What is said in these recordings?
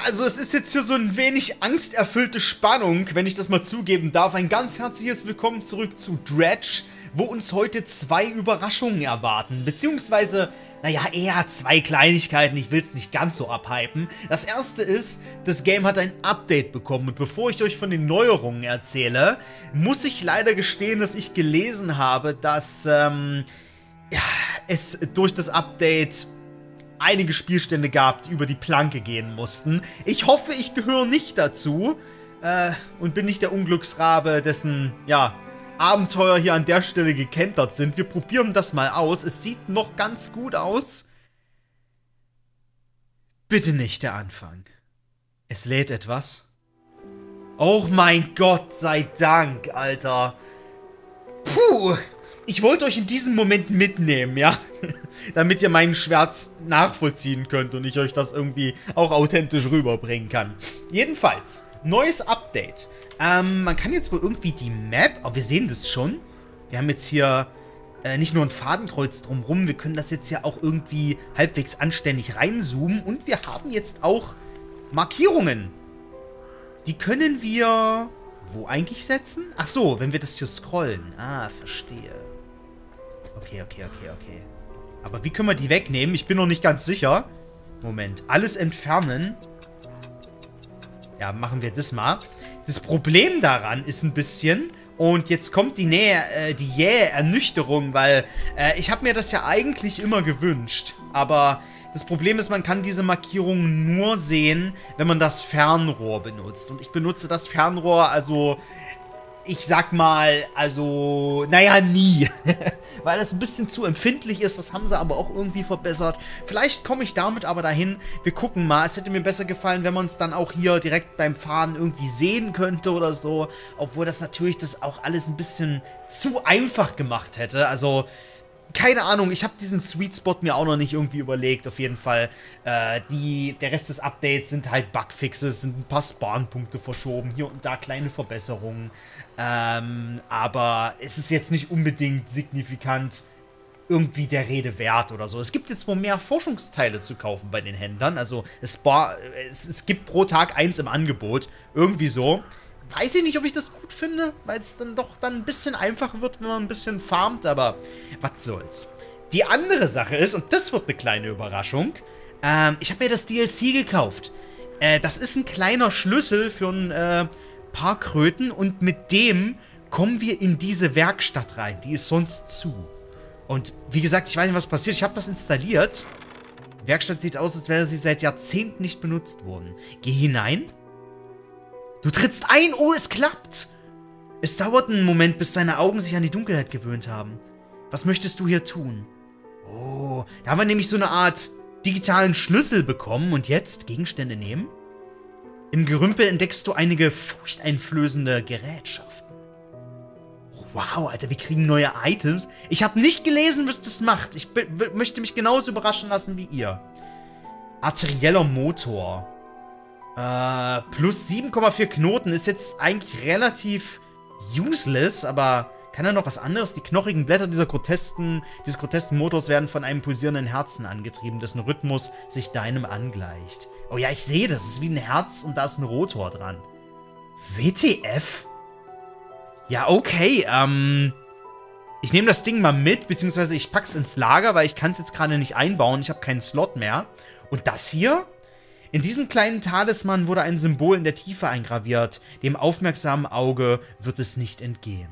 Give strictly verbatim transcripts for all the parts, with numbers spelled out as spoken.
Also es ist jetzt hier so ein wenig angsterfüllte Spannung, wenn ich das mal zugeben darf. Ein ganz herzliches Willkommen zurück zu Dredge, wo uns heute zwei Überraschungen erwarten. Beziehungsweise, naja, eher zwei Kleinigkeiten. Ich will es nicht ganz so abhypen. Das erste ist, das Game hat ein Update bekommen. Und bevor ich euch von den Neuerungen erzähle, muss ich leider gestehen, dass ich gelesen habe, dass ähm, ja, es durch das Update einige Spielstände gab, die über die Planke gehen mussten. Ich hoffe, ich gehöre nicht dazu äh, und bin nicht der Unglücksrabe, dessen, ja, Abenteuer hier an der Stelle gekentert sind. Wir probieren das mal aus. Es sieht noch ganz gut aus. Bitte nicht der Anfang. Es lädt etwas. Oh mein Gott, sei Dank, Alter. Puh. Ich wollte euch in diesem Moment mitnehmen, ja? Damit ihr meinen Schmerz nachvollziehen könnt und ich euch das irgendwie auch authentisch rüberbringen kann. Jedenfalls, neues Update. Ähm, man kann jetzt wohl irgendwie die Map, aber wir sehen das schon. Wir haben jetzt hier äh, nicht nur ein Fadenkreuz drumrum, wir können das jetzt ja auch irgendwie halbwegs anständig reinzoomen. Und wir haben jetzt auch Markierungen. Die können wir wo eigentlich setzen? Ach so, wenn wir das hier scrollen. Ah, verstehe. Okay, okay, okay, okay. Aber wie können wir die wegnehmen? Ich bin noch nicht ganz sicher. Moment, alles entfernen. Ja, machen wir das mal. Das Problem daran ist ein bisschen, und jetzt kommt die Nähe, äh, die jähe Ernüchterung, weil äh, ich habe mir das ja eigentlich immer gewünscht. Aber das Problem ist, man kann diese Markierungen nur sehen, wenn man das Fernrohr benutzt. Und ich benutze das Fernrohr, also, ich sag mal, also, naja, nie. Weil das ein bisschen zu empfindlich ist, das haben sie aber auch irgendwie verbessert. Vielleicht komme ich damit aber dahin. Wir gucken mal, es hätte mir besser gefallen, wenn man es dann auch hier direkt beim Fahren irgendwie sehen könnte oder so. Obwohl das natürlich das auch alles ein bisschen zu einfach gemacht hätte. Also, keine Ahnung, ich habe diesen Sweet Spot mir auch noch nicht irgendwie überlegt. Auf jeden Fall, äh, die, der Rest des Updates sind halt Bugfixes, sind ein paar Spawnpunkte verschoben, hier und da kleine Verbesserungen. Ähm, aber es ist jetzt nicht unbedingt signifikant irgendwie der Rede wert oder so. Es gibt jetzt wohl mehr Forschungsteile zu kaufen bei den Händlern. Also es, es, es gibt pro Tag eins im Angebot. Irgendwie so. Weiß ich nicht, ob ich das gut finde, weil es dann doch dann ein bisschen einfacher wird, wenn man ein bisschen farmt, aber was soll's. Die andere Sache ist, und das wird eine kleine Überraschung, ähm, ich habe mir das D L C gekauft. Äh, das ist ein kleiner Schlüssel für ein äh, paar Kröten und mit dem kommen wir in diese Werkstatt rein. Die ist sonst zu. Und wie gesagt, ich weiß nicht, was passiert. Ich habe das installiert. Die Werkstatt sieht aus, als wäre sie seit Jahrzehnten nicht benutzt worden. Geh hinein. Du trittst ein, oh, es klappt. Es dauert einen Moment, bis deine Augen sich an die Dunkelheit gewöhnt haben. Was möchtest du hier tun? Oh, da haben wir nämlich so eine Art digitalen Schlüssel bekommen. Und jetzt Gegenstände nehmen. Im Gerümpel entdeckst du einige furchteinflößende Gerätschaften. Oh, wow, Alter, wir kriegen neue Items. Ich habe nicht gelesen, was das macht. Ich möchte mich genauso überraschen lassen wie ihr. Arterieller Motor. Äh, plus sieben Komma vier Knoten ist jetzt eigentlich relativ useless, aber kann er noch was anderes? Die knochigen Blätter dieser grotesken, dieses grotesken Motors werden von einem pulsierenden Herzen angetrieben, dessen Rhythmus sich deinem angleicht. Oh ja, ich sehe das. Es ist wie ein Herz und da ist ein Rotor dran. W T F? Ja, okay, ähm... ich nehme das Ding mal mit, beziehungsweise ich pack's ins Lager, weil ich kann es jetzt gerade nicht einbauen. Ich habe keinen Slot mehr. Und das hier? In diesem kleinen Talisman wurde ein Symbol in der Tiefe eingraviert. Dem aufmerksamen Auge wird es nicht entgehen.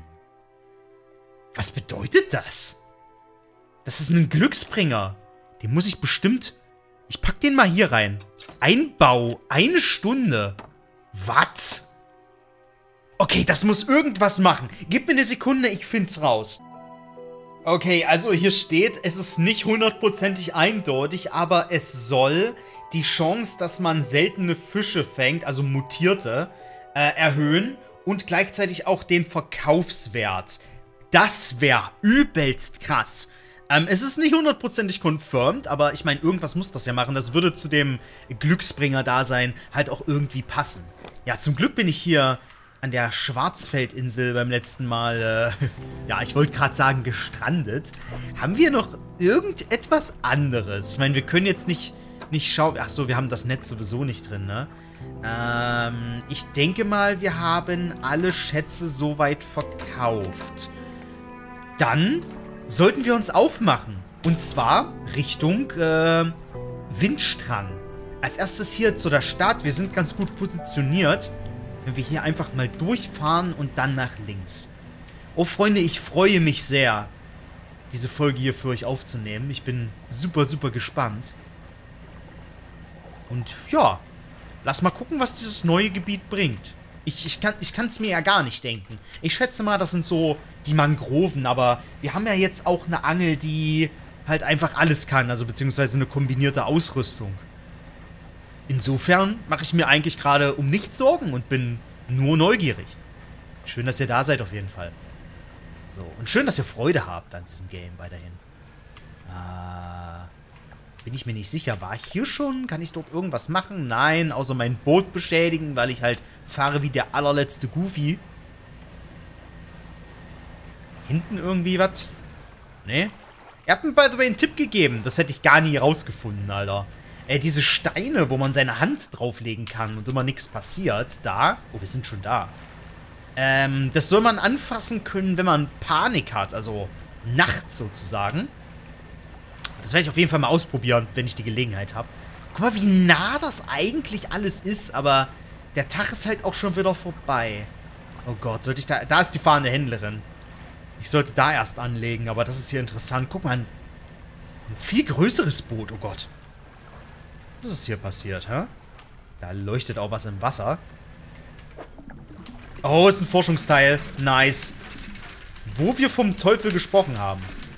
Was bedeutet das? Das ist ein Glücksbringer. Den muss ich bestimmt... Ich pack den mal hier rein. Einbau. Eine Stunde. Was? Okay, das muss irgendwas machen. Gib mir eine Sekunde, ich find's raus. Okay, also hier steht, es ist nicht hundertprozentig eindeutig, aber es soll die Chance, dass man seltene Fische fängt, also mutierte, äh, erhöhen und gleichzeitig auch den Verkaufswert. Das wäre übelst krass. Ähm, es ist nicht hundertprozentig confirmed, aber ich meine, irgendwas muss das ja machen. Das würde zu dem Glücksbringer-Dasein halt auch irgendwie passen. Ja, zum Glück bin ich hier an der Schwarzfeldinsel beim letzten Mal, äh, ja, ich wollte gerade sagen, gestrandet. Haben wir noch irgendetwas anderes? Ich meine, wir können jetzt nicht nicht schaue... Achso, wir haben das Netz sowieso nicht drin, ne? Ähm, ich denke mal, wir haben alle Schätze soweit verkauft. Dann sollten wir uns aufmachen. Und zwar Richtung äh, Windstrang. Als erstes hier zu der Stadt. Wir sind ganz gut positioniert. Wenn wir hier einfach mal durchfahren und dann nach links. Oh, Freunde, ich freue mich sehr, diese Folge hier für euch aufzunehmen. Ich bin super, super gespannt. Und ja, lass mal gucken, was dieses neue Gebiet bringt. Ich, ich kann ich kann es mir ja gar nicht denken. Ich schätze mal, das sind so die Mangroven, aber wir haben ja jetzt auch eine Angel, die halt einfach alles kann, also beziehungsweise eine kombinierte Ausrüstung. Insofern mache ich mir eigentlich gerade um nichts Sorgen und bin nur neugierig. Schön, dass ihr da seid auf jeden Fall. So, und schön, dass ihr Freude habt an diesem Game weiterhin. Äh, bin ich mir nicht sicher. War ich hier schon? Kann ich dort irgendwas machen? Nein, außer mein Boot beschädigen, weil ich halt fahre wie der allerletzte Goofy. Hinten irgendwie was? Nee? Ihr habt mir, by the way, einen Tipp gegeben. Das hätte ich gar nie rausgefunden, Alter. Äh, diese Steine, wo man seine Hand drauflegen kann und immer nichts passiert, da... Oh, wir sind schon da. Ähm, das soll man anfassen können, wenn man Panik hat, also nachts sozusagen. Das werde ich auf jeden Fall mal ausprobieren, wenn ich die Gelegenheit habe. Guck mal, wie nah das eigentlich alles ist, aber der Tag ist halt auch schon wieder vorbei. Oh Gott, sollte ich da... Da ist die fahrende Händlerin. Ich sollte da erst anlegen, aber das ist hier interessant. Guck mal, ein, ein viel größeres Boot, oh Gott. Was ist hier passiert, hä? Da leuchtet auch was im Wasser. Oh, ist ein Forschungsteil. Nice. Wo wir vom Teufel gesprochen haben.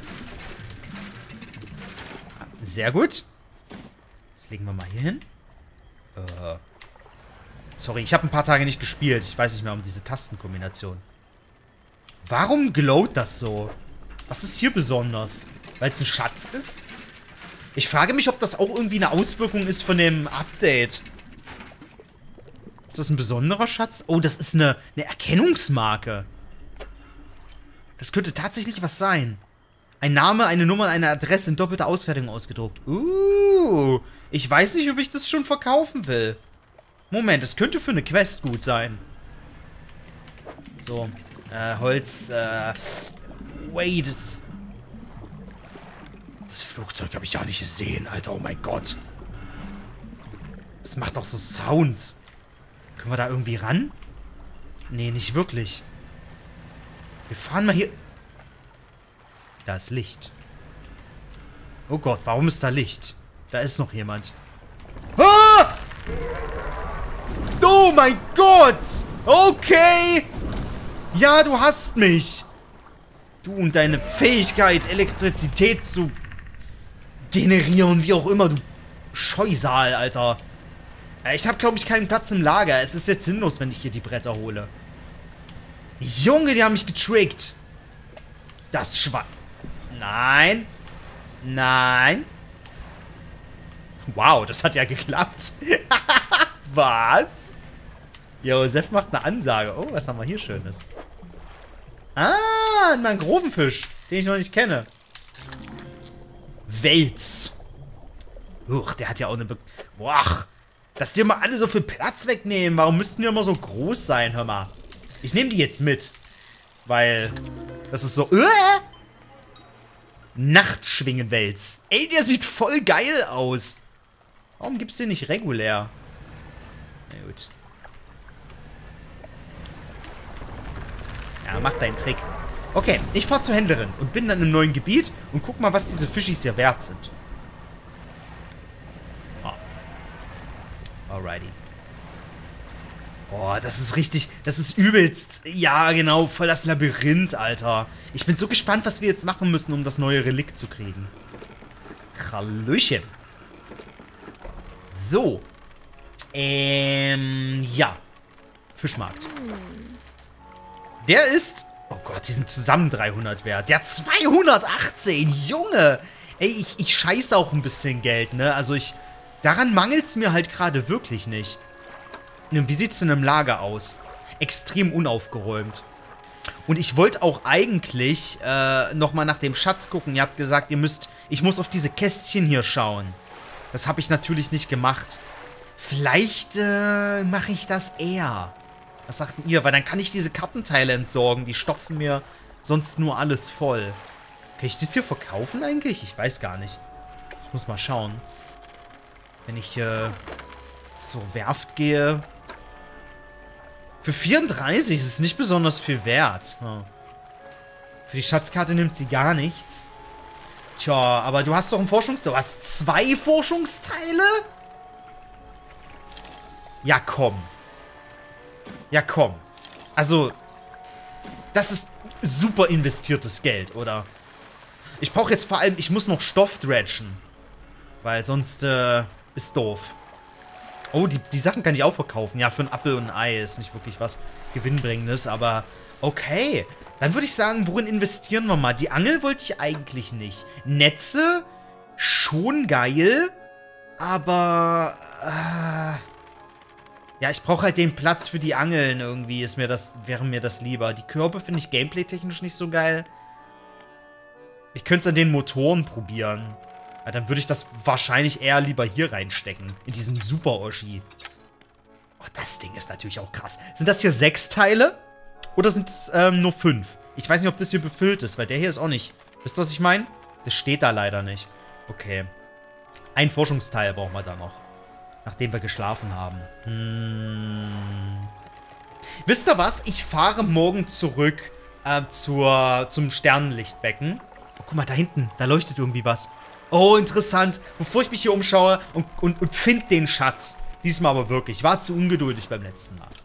Sehr gut. Das legen wir mal hier hin. Äh. Sorry, ich habe ein paar Tage nicht gespielt. Ich weiß nicht mehr um diese Tastenkombination. Warum glowt das so? Was ist hier besonders? Weil es ein Schatz ist? Ich frage mich, ob das auch irgendwie eine Auswirkung ist von dem Update. Ist das ein besonderer Schatz? Oh, das ist eine, eine Erkennungsmarke. Das könnte tatsächlich was sein. Ein Name, eine Nummer, eine Adresse in doppelter Ausfertigung ausgedruckt. Uh, ich weiß nicht, ob ich das schon verkaufen will. Moment, das könnte für eine Quest gut sein. So, äh, Holz, äh, wait, das... Das Flugzeug habe ich auch nicht gesehen, Alter, oh mein Gott. Das macht doch so Sounds. Können wir da irgendwie ran? Nee, nicht wirklich. Wir fahren mal hier... Da ist Licht. Oh Gott, warum ist da Licht? Da ist noch jemand. Ah! Oh mein Gott! Okay! Ja, du hast mich! Du und deine Fähigkeit, Elektrizität zu generieren, wie auch immer, du Scheusal, Alter. Ich habe, glaube ich, keinen Platz im Lager. Es ist jetzt sinnlos, wenn ich hier die Bretter hole. Junge, die haben mich getrickt. Das Schwein. Nein. Nein. Wow, das hat ja geklappt. Was? Josef macht eine Ansage. Oh, was haben wir hier Schönes? Ah, ein Mangrovenfisch, den ich noch nicht kenne. Wels. Uch, der hat ja auch eine... Be Boah, dass die immer alle so viel Platz wegnehmen. Warum müssten die immer so groß sein, hör mal. Ich nehme die jetzt mit. Weil das ist so... Uh, Nachtschwingenwels. Ey, der sieht voll geil aus. Warum gibt's den nicht regulär? Na gut. Ja, mach deinen Trick. Okay, ich fahr zur Händlerin und bin dann im neuen Gebiet und guck mal, was diese Fischis hier wert sind. Oh. Alrighty. Boah, das ist richtig, das ist übelst. Ja, genau, voll das Labyrinth, Alter. Ich bin so gespannt, was wir jetzt machen müssen, um das neue Relikt zu kriegen. Hallöchen. So. Ähm, ja. Fischmarkt. Der ist... Oh Gott, die sind zusammen dreihundert wert. Der zweihundertachtzehn, Junge. Ey, ich, ich scheiße auch ein bisschen Geld, ne? Also ich... Daran mangelt es mir halt gerade wirklich nicht. Wie sieht es denn im Lager aus? Extrem unaufgeräumt. Und ich wollte auch eigentlich äh, nochmal nach dem Schatz gucken. Ihr habt gesagt, ihr müsst... Ich muss auf diese Kästchen hier schauen. Das habe ich natürlich nicht gemacht. Vielleicht äh, mache ich das eher. Was sagt denn ihr? Weil dann kann ich diese Kartenteile entsorgen. Die stopfen mir sonst nur alles voll. Kann ich das hier verkaufen eigentlich? Ich weiß gar nicht. Ich muss mal schauen. Wenn ich äh, zur Werft gehe. Für vierunddreißig ist es nicht besonders viel wert. Hm. Für die Schatzkarte nimmt sie gar nichts. Tja, aber du hast doch ein Forschungsteil. Du hast zwei Forschungsteile? Ja, komm. Ja, komm. Also, das ist super investiertes Geld, oder? Ich brauche jetzt vor allem, ich muss noch Stoff dredgen. Weil sonst, äh, ist doof. Oh, die, die Sachen kann ich auch verkaufen. Ja, für ein Apfel und ein Ei ist nicht wirklich was Gewinnbringendes, aber okay. Dann würde ich sagen, worin investieren wir mal? Die Angel wollte ich eigentlich nicht. Netze, schon geil, aber, äh, ja, ich brauche halt den Platz für die Angeln irgendwie, ist mir das, wäre mir das lieber. Die Körbe finde ich gameplay-technisch nicht so geil. Ich könnte es an den Motoren probieren. Ja, dann würde ich das wahrscheinlich eher lieber hier reinstecken. In diesen Super-Oschi. Oh, das Ding ist natürlich auch krass. Sind das hier sechs Teile? Oder sind es ähm, nur fünf? Ich weiß nicht, ob das hier befüllt ist, weil der hier ist auch nicht. Wisst ihr, was ich meine? Das steht da leider nicht. Okay. Ein Forschungsteil brauchen wir da noch. Nachdem wir geschlafen haben. Hm. Wisst ihr was? Ich fahre morgen zurück äh, zur, zum Sternenlichtbecken. Oh, guck mal, da hinten. Da leuchtet irgendwie was. Oh, interessant. Bevor ich mich hier umschaue und, und, und finde den Schatz. Diesmal aber wirklich. Ich war zu ungeduldig beim letzten Mal.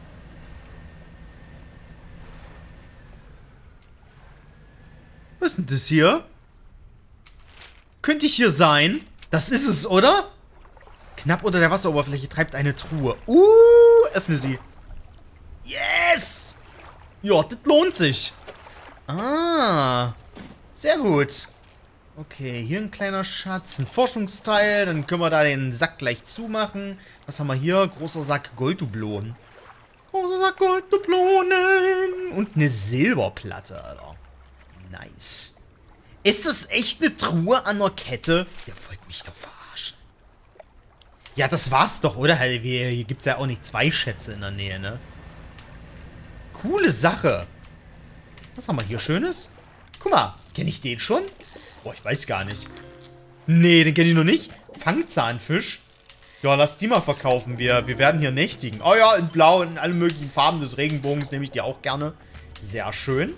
Was ist denn das hier? Könnte ich hier sein? Das ist es, oder? Knapp unter der Wasseroberfläche treibt eine Truhe. Uh, öffne sie. Yes! Ja, das lohnt sich. Ah, sehr gut. Okay, hier ein kleiner Schatz, ein Forschungsteil. Dann können wir da den Sack gleich zumachen. Was haben wir hier? Großer Sack Golddublonen. Großer Sack Golddublonen. Und eine Silberplatte, Alter. Nice. Ist das echt eine Truhe an der Kette? Ihr wollt mich doch verarschen. Ja, das war's doch, oder? Hier gibt's ja auch nicht zwei Schätze in der Nähe, ne? Coole Sache. Was haben wir hier Schönes? Guck mal, kenne ich den schon? Boah, ich weiß gar nicht. Nee, den kenne ich noch nicht. Fangzahnfisch. Ja, lass die mal verkaufen. Wir, wir werden hier nächtigen. Oh ja, in blau, in allen möglichen Farben des Regenbogens nehme ich die auch gerne. Sehr schön.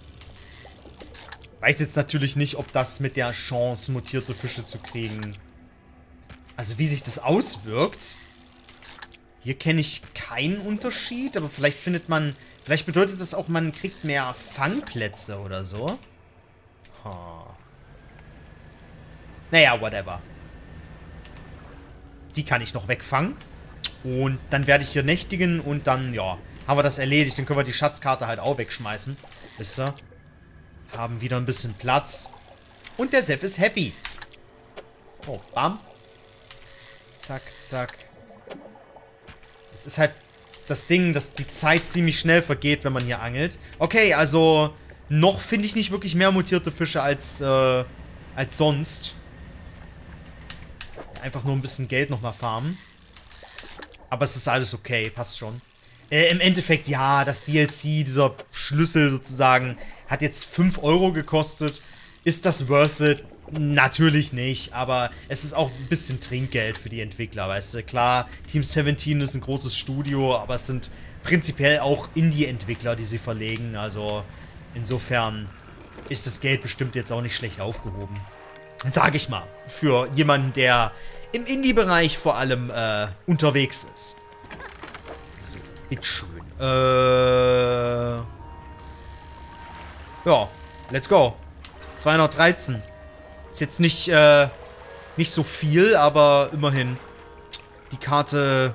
Weiß jetzt natürlich nicht, ob das mit der Chance, mutierte Fische zu kriegen. Also wie sich das auswirkt. Hier kenne ich keinen Unterschied, aber vielleicht findet man... Vielleicht bedeutet das auch, man kriegt mehr Fangplätze oder so. Huh. Naja, whatever. Die kann ich noch wegfangen. Und dann werde ich hier nächtigen und dann, ja, haben wir das erledigt. Dann können wir die Schatzkarte halt auch wegschmeißen. Wisst ihr? Haben wieder ein bisschen Platz. Und der Seff ist happy. Oh, bam. Zack, zack. Es ist halt das Ding, dass die Zeit ziemlich schnell vergeht, wenn man hier angelt. Okay, also noch finde ich nicht wirklich mehr mutierte Fische als, äh, als sonst. Einfach nur ein bisschen Geld nochmal farmen. Aber es ist alles okay, passt schon. Äh, im Endeffekt, ja, das D L C, dieser Schlüssel sozusagen, hat jetzt fünf Euro gekostet. Ist das worth it? Natürlich nicht, aber es ist auch ein bisschen Trinkgeld für die Entwickler, weißt du. Klar, Team siebzehn ist ein großes Studio, aber es sind prinzipiell auch Indie-Entwickler, die sie verlegen. Also insofern ist das Geld bestimmt jetzt auch nicht schlecht aufgehoben. Sag ich mal, für jemanden, der im Indie-Bereich vor allem äh, unterwegs ist. So, bitteschön. Äh... Ja, let's go. zweihundertdreizehn. Ist jetzt nicht, äh, nicht so viel, aber immerhin. Die Karte...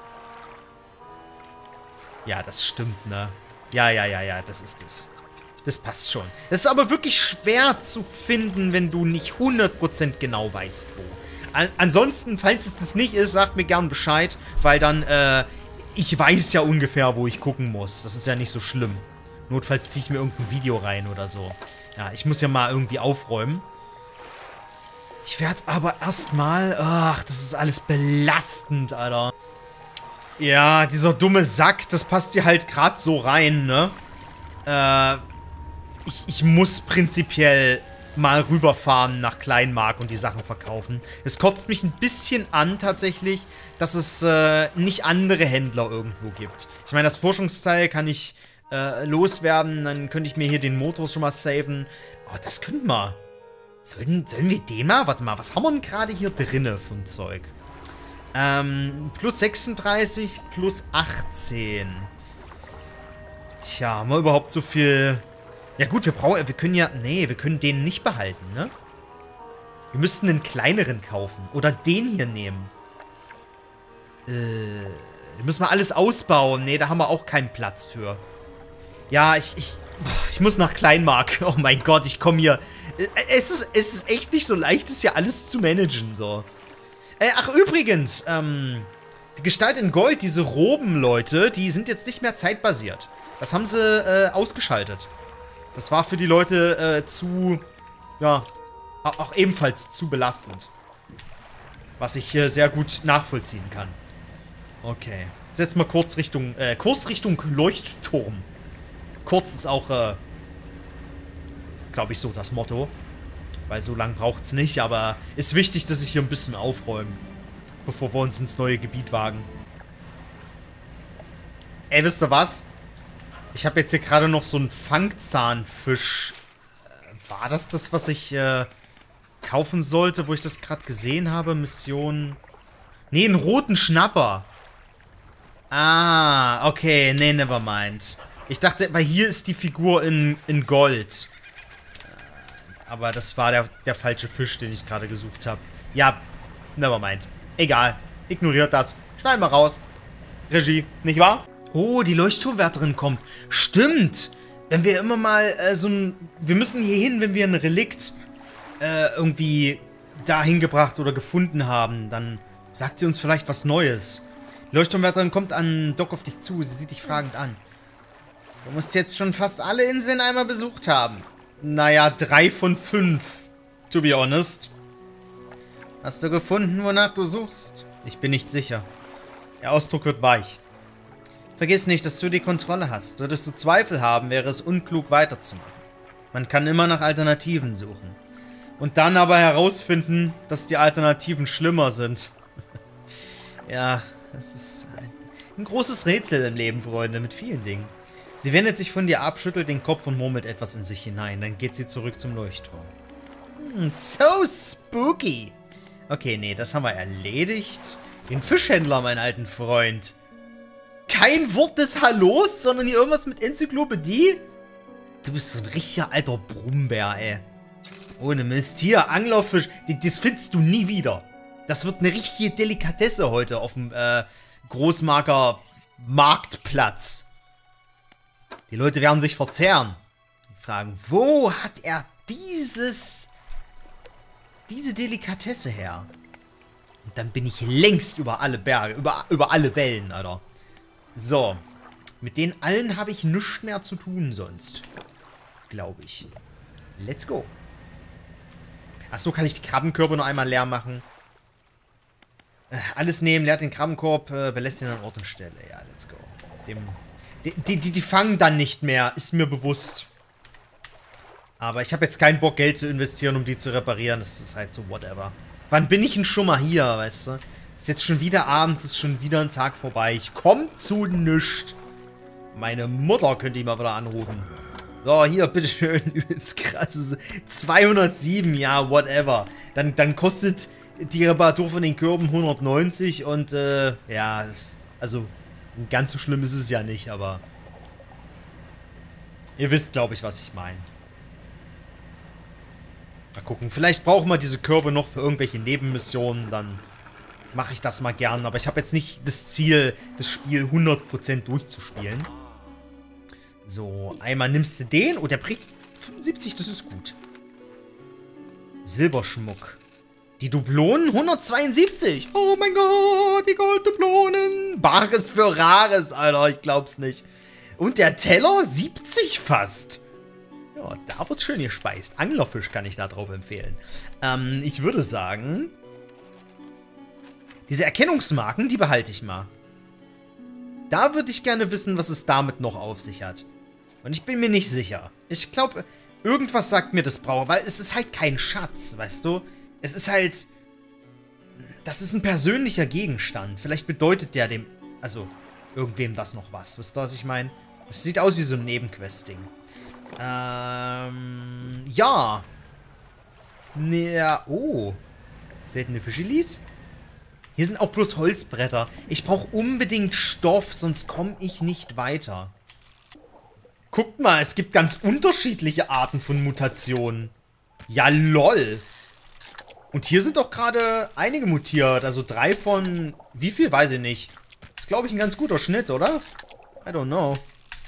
Ja, das stimmt, ne? Ja, ja, ja, ja, das ist es. Das passt schon. Das ist aber wirklich schwer zu finden, wenn du nicht hundert Prozent genau weißt, wo. An ansonsten, falls es das nicht ist, sagt mir gern Bescheid, weil dann, äh, ich weiß ja ungefähr, wo ich gucken muss. Das ist ja nicht so schlimm. Notfalls ziehe ich mir irgendein Video rein oder so. Ja, ich muss ja mal irgendwie aufräumen. Ich werde aber erstmal... Ach, das ist alles belastend, Alter. Ja, dieser dumme Sack, das passt hier halt gerade so rein, ne? Äh, ich, ich muss prinzipiell mal rüberfahren nach Kleinmark und die Sachen verkaufen. Es kotzt mich ein bisschen an, tatsächlich, dass es äh, nicht andere Händler irgendwo gibt. Ich meine, das Forschungsteil kann ich äh, loswerden, dann könnte ich mir hier den Motor schon mal saven. Oh, das könnten wir. Sollen, sollen wir den mal? Warte mal, was haben wir denn gerade hier drinne für ein Zeug? Ähm, plus sechsunddreißig, plus achtzehn. Tja, haben wir überhaupt so viel... Ja gut, wir brauchen... Wir können ja... Nee, wir können den nicht behalten, ne? Wir müssten einen kleineren kaufen. Oder den hier nehmen. Äh... Da müssen wir alles ausbauen. Nee, da haben wir auch keinen Platz für. Ja, ich... Ich, ich muss nach Kleinmark. Oh mein Gott, ich komme hier... Es ist, es ist echt nicht so leicht, das hier alles zu managen, so. Äh, ach, übrigens, ähm... die Gestalt in Gold, diese Roben, Leute, die sind jetzt nicht mehr zeitbasiert. Das haben sie äh, ausgeschaltet. Das war für die Leute äh, zu, ja, auch ebenfalls zu belastend. Was ich äh, sehr gut nachvollziehen kann. Okay. Jetzt mal kurz Richtung, äh, Kurs Richtung Leuchtturm. Kurz ist auch, äh, glaube ich, so das Motto. Weil so lang braucht es nicht, aber ist wichtig, dass ich hier ein bisschen aufräume. Bevor wir uns ins neue Gebiet wagen. Ey, wisst ihr was? Ich habe jetzt hier gerade noch so einen Fangzahnfisch. Äh, war das das, was ich äh, kaufen sollte, wo ich das gerade gesehen habe? Mission... Nee, einen roten Schnapper. Ah, okay. Nee, nevermind. Ich dachte, weil hier ist die Figur in, in Gold. Aber das war der, der falsche Fisch, den ich gerade gesucht habe. Ja, nevermind. Egal. Ignoriert das. Schneiden wir raus. Regie, nicht wahr? Oh, die Leuchtturmwärterin kommt. Stimmt. Wenn wir immer mal äh, so ein... Wir müssen hier hin, wenn wir ein Relikt äh, irgendwie dahin gebracht oder gefunden haben. Dann sagt sie uns vielleicht was Neues. Die Leuchtturmwärterin kommt an Doc auf dich zu. Sie sieht dich fragend an. Du musst jetzt schon fast alle Inseln einmal besucht haben. Naja, drei von fünf. To be honest. Hast du gefunden, wonach du suchst? Ich bin nicht sicher. Der Ausdruck wird weich. Vergiss nicht, dass du die Kontrolle hast. Solltest du Zweifel haben, wäre es unklug weiterzumachen. Man kann immer nach Alternativen suchen. Und dann aber herausfinden, dass die Alternativen schlimmer sind. Ja, das ist ein, ein großes Rätsel im Leben, Freunde, mit vielen Dingen. Sie wendet sich von dir ab, schüttelt den Kopf und murmelt etwas in sich hinein. Dann geht sie zurück zum Leuchtturm. Hm, so spooky. Okay, nee, das haben wir erledigt. Den Fischhändler, mein alten Freund. Kein Wort des Hallos, sondern hier irgendwas mit Enzyklopädie? Du bist so ein richtiger alter Brummbär, ey. Ohne Mist. Hier, Anglerfisch. Das findest du nie wieder. Das wird eine richtige Delikatesse heute auf dem äh, Großmarker Marktplatz. Die Leute werden sich verzehren. Die fragen, wo hat er dieses... diese Delikatesse her? Und dann bin ich längst über alle Berge, über, über alle Wellen, Alter. So. Mit denen allen habe ich nichts mehr zu tun sonst. Glaube ich. Let's go. Achso, kann ich die Krabbenkörbe noch einmal leer machen? Äh, alles nehmen, leert den Krabbenkorb, äh, belässt ihn an Ort und Stelle. Ja, let's go. Dem, die, die, die, die fangen dann nicht mehr, ist mir bewusst. Aber ich habe jetzt keinen Bock, Geld zu investieren, um die zu reparieren. Das ist halt so whatever. Wann bin ich denn schon mal hier, weißt du? Ist jetzt schon wieder abends, ist schon wieder ein Tag vorbei. Ich komm zu nichts. Meine Mutter könnte ich mal wieder anrufen. So, hier, bitteschön. Übelst krass. zweihundertsieben, ja, whatever. Dann, dann kostet die Reparatur von den Körben hundertneunzig und, äh, ja, also, ganz so schlimm ist es ja nicht, aber ihr wisst, glaube ich, was ich meine. Mal gucken, vielleicht brauchen wir diese Körbe noch für irgendwelche Nebenmissionen, dann mache ich das mal gern. Aber ich habe jetzt nicht das Ziel, das Spiel hundert Prozent durchzuspielen. So, einmal nimmst du den. Oh, der bringt fünfundsiebzig, das ist gut. Silberschmuck. Die Dublonen hundertzweiundsiebzig. Oh mein Gott, die Golddublonen. Bares für Rares, Alter, ich glaub's nicht. Und der Teller siebzig fast. Ja, da wird schön gespeist. Anglerfisch kann ich da drauf empfehlen. Ähm, ich würde sagen, diese Erkennungsmarken, die behalte ich mal. Da würde ich gerne wissen, was es damit noch auf sich hat. Und ich bin mir nicht sicher. Ich glaube, irgendwas sagt mir das brauche, weil es ist halt kein Schatz, weißt du? Es ist halt... Das ist ein persönlicher Gegenstand. Vielleicht bedeutet der dem... Also, irgendwem das noch was. Wisst ihr, was ich meine? Es sieht aus wie so ein Nebenquest-Ding. Ähm... Ja. Ja, oh. Seltene Fischelis. Hier sind auch bloß Holzbretter. Ich brauche unbedingt Stoff, sonst komme ich nicht weiter. Guckt mal, es gibt ganz unterschiedliche Arten von Mutationen. Ja, lol. Und hier sind doch gerade einige mutiert. Also drei von... Wie viel? Weiß ich nicht. Ist, glaube ich, ein ganz guter Schnitt, oder? I don't know.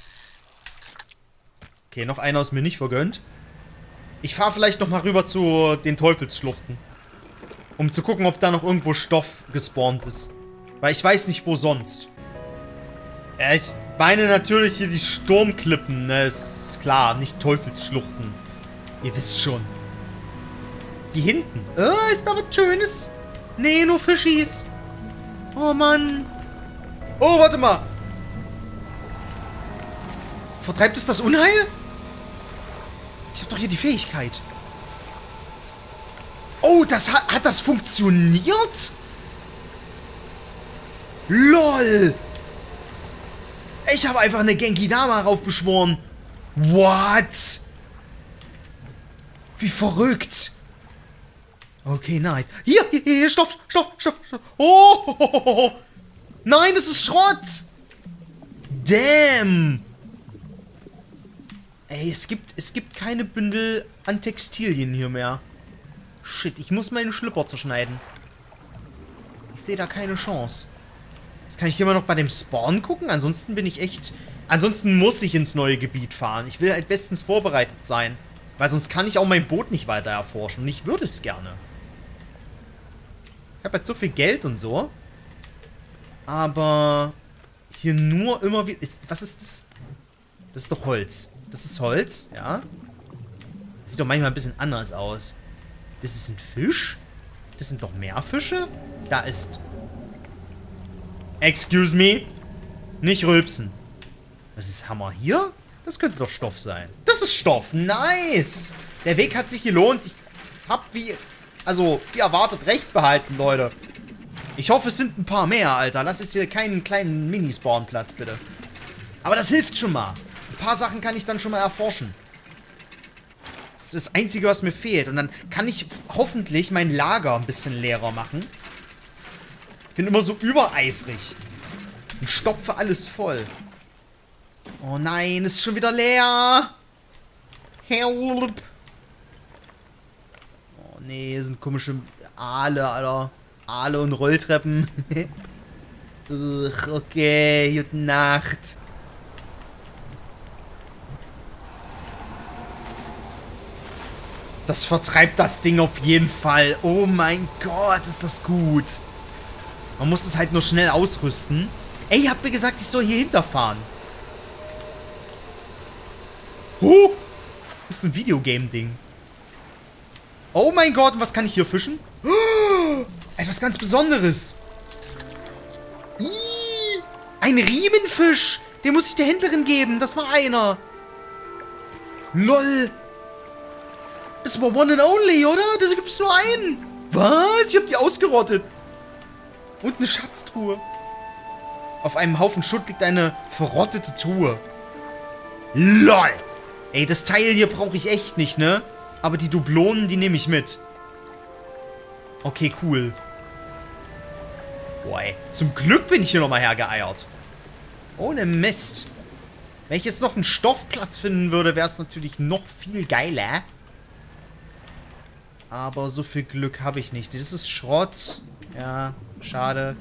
Okay, noch einer ist mir nicht vergönnt. Ich fahre vielleicht noch mal rüber zu den Teufelsschluchten. Um zu gucken, ob da noch irgendwo Stoff gespawnt ist. Weil ich weiß nicht, wo sonst. Ja, ich meine natürlich hier die Sturmklippen, ne? Ist klar, nicht Teufelsschluchten. Ihr wisst schon. Hier hinten. Äh, ist da was Schönes? Nee, nur Fischis. Oh, Mann. Oh, warte mal. Vertreibt es das Unheil? Ich hab doch hier die Fähigkeit. Oh, das hat, hat das funktioniert? LOL. Ich habe einfach eine Genki-Dama raufbeschworen. What? Wie verrückt. Okay, nice. Hier, hier, hier, Stoff, Stoff, Stoff, Stoff. Oh, ho, ho, ho. Nein, das ist Schrott. Damn. Ey, es gibt, es gibt keine Bündel an Textilien hier mehr. Shit, ich muss meinen Schlüpper zerschneiden. Ich sehe da keine Chance. Jetzt kann ich hier mal noch bei dem Spawn gucken. Ansonsten bin ich echt... Ansonsten muss ich ins neue Gebiet fahren. Ich will halt bestens vorbereitet sein. Weil sonst kann ich auch mein Boot nicht weiter erforschen. Und ich würde es gerne. Ich habe halt so viel Geld und so. Aber... Hier nur immer wieder... Ist, was ist das? Das ist doch Holz. Das ist Holz, ja. Das sieht doch manchmal ein bisschen anders aus. Das ist ein Fisch? Das sind doch mehr Fische? Da ist... Excuse me? Nicht rülpsen. Was ist Hammer hier? Das könnte doch Stoff sein. Das ist Stoff. Nice. Der Weg hat sich gelohnt. Ich hab wie... Also, wie erwartet recht behalten, Leute. Ich hoffe, es sind ein paar mehr, Alter. Lass jetzt hier keinen kleinen Mini-Spawnplatz, bitte. Aber das hilft schon mal. Ein paar Sachen kann ich dann schon mal erforschen. Das ist das Einzige, was mir fehlt. Und dann kann ich hoffentlich mein Lager ein bisschen leerer machen. Ich bin immer so übereifrig. Und stopfe alles voll. Oh nein, es ist schon wieder leer. Help. Oh nee, hier sind komische Aale, Alter. Aale und Rolltreppen. Ugh, okay, gute Nacht. Das vertreibt das Ding auf jeden Fall. Oh mein Gott, ist das gut. Man muss es halt nur schnell ausrüsten. Ey, ihr habt mir gesagt, ich soll hier hinterfahren. Huh! Das ist ein Videogame-Ding. Oh mein Gott, und was kann ich hier fischen? Oh, etwas ganz Besonderes. Ih, ein Riemenfisch. Den muss ich der Händlerin geben. Das war einer. Lol. Das war one and only, oder? Das gibt es nur einen. Was? Ich hab die ausgerottet. Und eine Schatztruhe. Auf einem Haufen Schutt liegt eine verrottete Truhe. LOL. Ey, das Teil hier brauche ich echt nicht, ne? Aber die Dublonen, die nehme ich mit. Okay, cool. Boah, ey. Zum Glück bin ich hier nochmal hergeeiert. Ohne Mist. Wenn ich jetzt noch einen Stoffplatz finden würde, wäre es natürlich noch viel geiler. Aber so viel Glück habe ich nicht. Das ist Schrott. Ja, schade.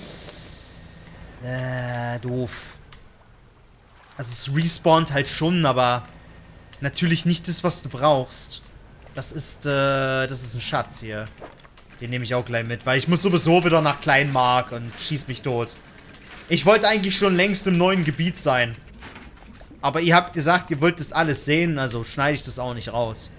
Äh, doof. Also es respawnt halt schon, aber natürlich nicht das, was du brauchst. Das ist, äh, das ist ein Schatz hier. Den nehme ich auch gleich mit, weil ich muss sowieso wieder nach Kleinmark und schieß mich tot. Ich wollte eigentlich schon längst im neuen Gebiet sein. Aber ihr habt gesagt, ihr wollt das alles sehen, also schneide ich das auch nicht raus.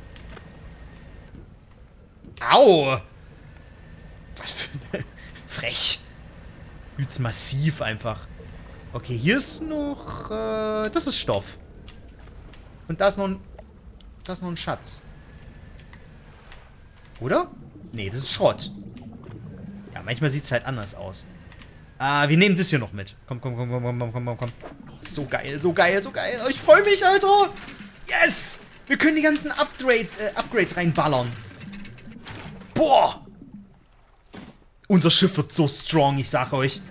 Au! Was für eine... Frech. Übelst massiv einfach. Okay, hier ist noch... Äh, das ist Stoff. Und da ist noch ein... Da ist noch ein Schatz. Oder? Nee, das ist Schrott. Ja, manchmal sieht es halt anders aus. Ah, wir nehmen das hier noch mit. Komm, komm, komm, komm, komm, komm, komm, komm. Oh, so geil, so geil, so geil. Oh, ich freue mich, Alter. Yes! Wir können die ganzen Upgrade, äh, Upgrades reinballern. Boah! Unser Schiff wird so strong, ich sag euch.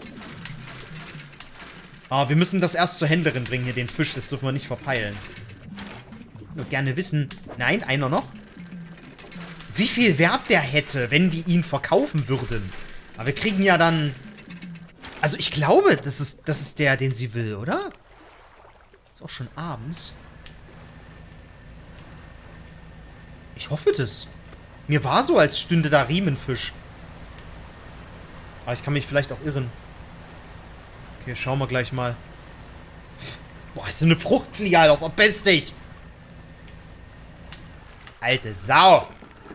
Aber wir müssen das erst zur Händlerin bringen, hier den Fisch. Das dürfen wir nicht verpeilen. Ich würde gerne wissen... Nein, einer noch. Wie viel Wert der hätte, wenn wir ihn verkaufen würden. Aber wir kriegen ja dann... Also ich glaube, das ist, das ist der, den sie will, oder? Ist auch schon abends. Ich hoffe das. Mir war so, als stünde da Riemenfisch. Aber ich kann mich vielleicht auch irren. Okay, schauen wir gleich mal. Boah, ist so eine Fruchtfliege, Alter. Verpiss dich. Alte Sau.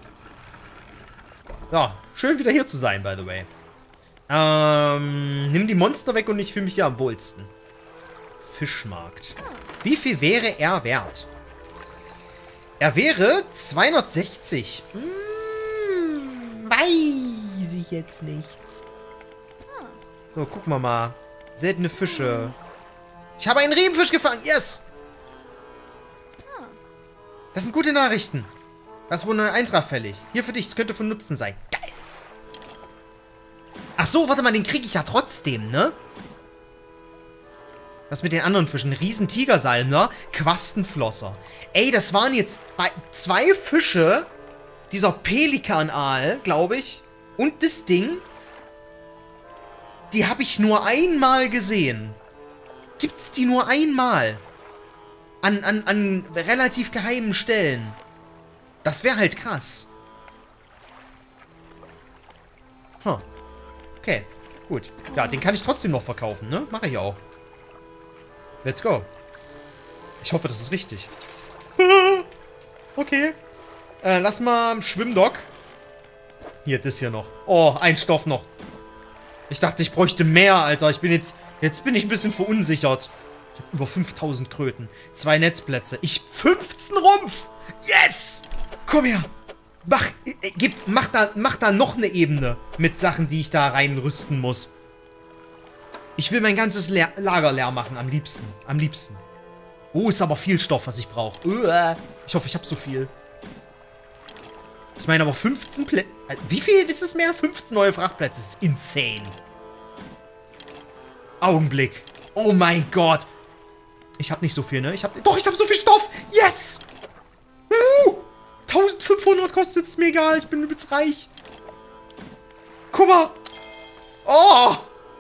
So, schön wieder hier zu sein, by the way. Ähm, nimm die Monster weg und ich fühle mich hier am wohlsten. Fischmarkt. Wie viel wäre er wert? Er wäre zweihundertsechzig. Hm, weiß ich jetzt nicht. So, gucken wir mal. Seltene Fische. Ich habe einen Riemenfisch gefangen. Yes! Das sind gute Nachrichten. Das ist wohl eine Eintrag fällig. Hier für dich. Es könnte von Nutzen sein. Geil. Ach so, warte mal. Den kriege ich ja trotzdem, ne? Was mit den anderen Fischen? Riesentigersalmler, Quastenflosser. Ey, das waren jetzt zwei Fische. Dieser Pelikanaal, glaube ich. Und das Ding. Die habe ich nur einmal gesehen. Gibt's die nur einmal? An, an, an relativ geheimen Stellen. Das wäre halt krass. Huh. Okay, gut. Ja, den kann ich trotzdem noch verkaufen, ne? Mache ich auch. Let's go. Ich hoffe, das ist richtig. Okay. Äh, lass mal im Schwimmdock. Hier, das hier noch. Oh, ein Stoff noch. Ich dachte, ich bräuchte mehr, Alter. Ich bin jetzt... Jetzt bin ich ein bisschen verunsichert. Ich habe über fünftausend Kröten. Zwei Netzplätze. Ich... fünfzehn Rumpf! Yes! Komm her. Mach, äh, gib, mach, da, mach da noch eine Ebene mit Sachen, die ich da reinrüsten muss. Ich will mein ganzes leer, Lager leer machen. Am liebsten. Am liebsten. Oh, ist aber viel Stoff, was ich brauche. Ich hoffe, ich habe so viel. Ich meine aber fünfzehn Plätze. Wie viel ist es mehr? fünfzehn neue Frachtplätze. Das ist insane. Augenblick. Oh mein Gott. Ich habe nicht so viel, ne? Ich hab, doch, ich habe so viel Stoff. Yes. Uh, eintausendfünfhundert kostet es mir egal. Ich bin übelst reich. Guck mal. Oh.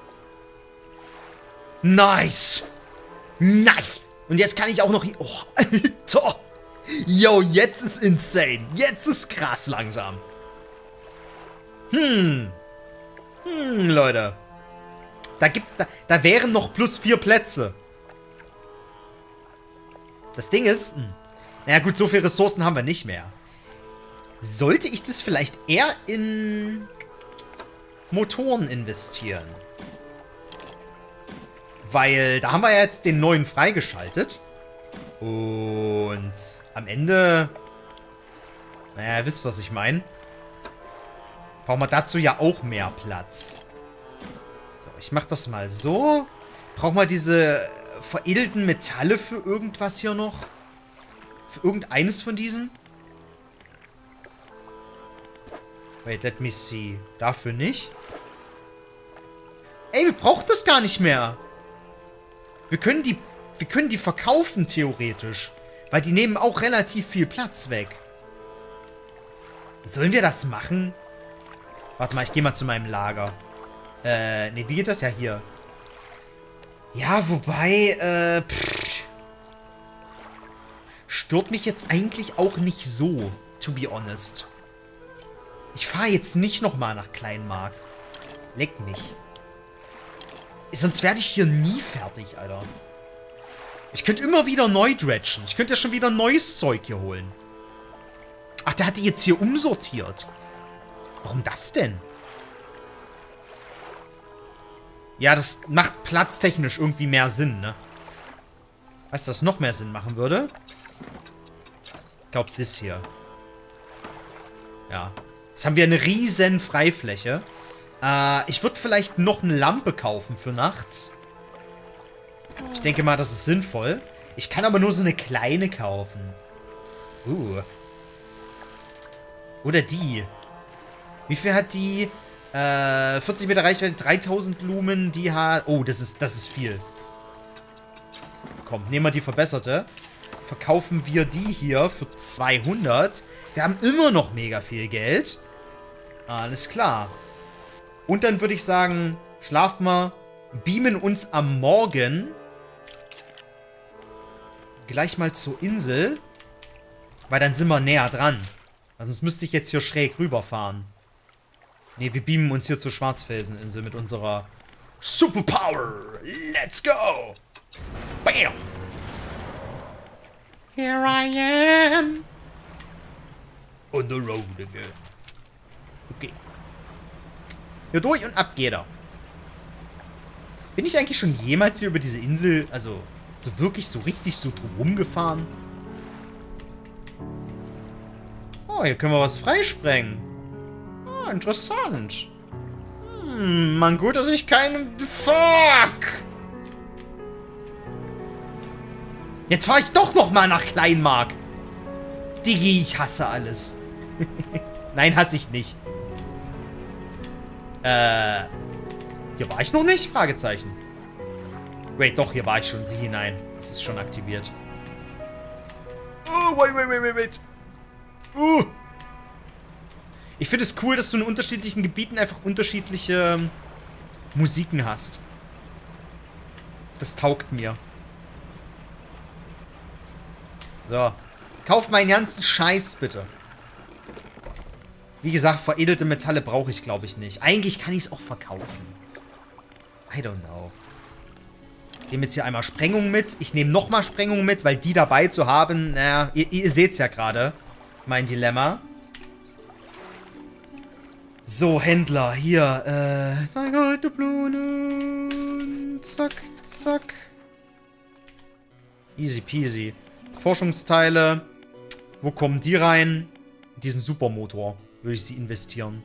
Nice. Nice. Und jetzt kann ich auch noch hier... Oh, Alter. Yo, jetzt ist insane. Jetzt ist krass langsam. Hm. Hm, Leute. Da gibt... Da, da wären noch plus vier Plätze. Das Ding ist... Mh. Naja gut, so viele Ressourcen haben wir nicht mehr. Sollte ich das vielleicht eher in Motoren investieren? Weil da haben wir jetzt den neuen freigeschaltet. Und am Ende... Naja, ihr wisst, was ich meine. Brauchen wir dazu ja auch mehr Platz. So, ich mach das mal so. Brauchen wir diese veredelten Metalle für irgendwas hier noch? Für irgendeines von diesen? Wait, let me see. Dafür nicht? Ey, wir brauchen das gar nicht mehr. Wir können die, wir können die verkaufen, theoretisch. Weil die nehmen auch relativ viel Platz weg. Sollen wir das machen? Warte mal, ich gehe mal zu meinem Lager. Äh, ne, wie geht das ja hier? Ja, wobei, äh, pff, stört mich jetzt eigentlich auch nicht so, to be honest. Ich fahre jetzt nicht nochmal nach Kleinmark. Leck mich. Sonst werde ich hier nie fertig, Alter. Ich könnte immer wieder neu dredgen. Ich könnte ja schon wieder neues Zeug hier holen. Ach, der hat die jetzt hier umsortiert. Warum das denn? Ja, das macht platztechnisch irgendwie mehr Sinn, ne? Weißt du, was noch mehr Sinn machen würde? Ich glaube, das hier. Ja. Jetzt haben wir eine riesen Freifläche. Äh, ich würde vielleicht noch eine Lampe kaufen für nachts. Ich denke mal, das ist sinnvoll. Ich kann aber nur so eine kleine kaufen. Uh. Oder die. Wie viel hat die? Äh, vierzig Meter Reichweite, dreitausend Lumen. Die hat... Oh, das ist, das ist viel. Komm, nehmen wir die verbesserte. Verkaufen wir die hier für zweihundert. Wir haben immer noch mega viel Geld. Alles klar. Und dann würde ich sagen, schlafen wir, beamen uns am Morgen gleich mal zur Insel. Weil dann sind wir näher dran. Also sonst müsste ich jetzt hier schräg rüberfahren. Ne, wir beamen uns hier zur Schwarzfelseninsel mit unserer Superpower. Let's go! Bam! Here I am. On the road again. Okay. Hier durch und ab geht er. Bin ich eigentlich schon jemals hier über diese Insel, also so wirklich so richtig so drumherum gefahren? Oh, hier können wir was freisprengen. Oh, interessant. Hm, man, gut, dass ich keinen... Fuck! Jetzt fahre ich doch noch mal nach Kleinmark. Digi, ich hasse alles. Nein, hasse ich nicht. Äh, hier war ich noch nicht? Fragezeichen. Wait, doch, hier war ich schon. Sieh hinein. Es ist schon aktiviert. Oh, wait, wait, wait, wait, wait. Uh. Ich finde es cool, dass du in unterschiedlichen Gebieten einfach unterschiedliche ähm, Musiken hast. Das taugt mir. So. Kauf meinen ganzen Scheiß, bitte. Wie gesagt, veredelte Metalle brauche ich, glaube ich, nicht. Eigentlich kann ich es auch verkaufen. I don't know. Ich nehme jetzt hier einmal Sprengung mit. Ich nehme nochmal Sprengung mit, weil die dabei zu haben, naja, ihr, ihr seht es ja gerade. Mein Dilemma. So, Händler, hier, äh, zeig heute Blumen. Zack, zack. Easy peasy. Forschungsteile. Wo kommen die rein? In diesen Supermotor würde ich sie investieren.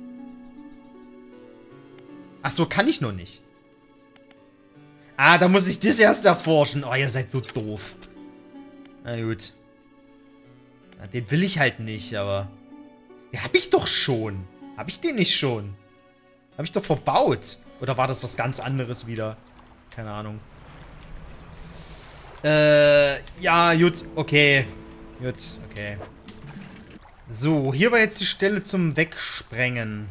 Ach so, kann ich noch nicht. Ah, da muss ich das erst erforschen. Oh, ihr seid so doof. Na gut. Na, den will ich halt nicht, aber... Den hab ich doch schon. Hab ich den nicht schon? Hab ich doch verbaut. Oder war das was ganz anderes wieder? Keine Ahnung. Äh, ja, gut, okay. Gut, okay. So, hier war jetzt die Stelle zum Wegsprengen.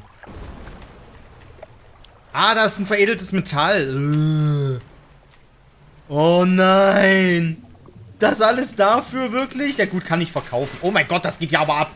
Ah, da ist ein veredeltes Metall. Oh nein. Das alles dafür wirklich? Ja gut, kann ich verkaufen. Oh mein Gott, das geht ja aber ab.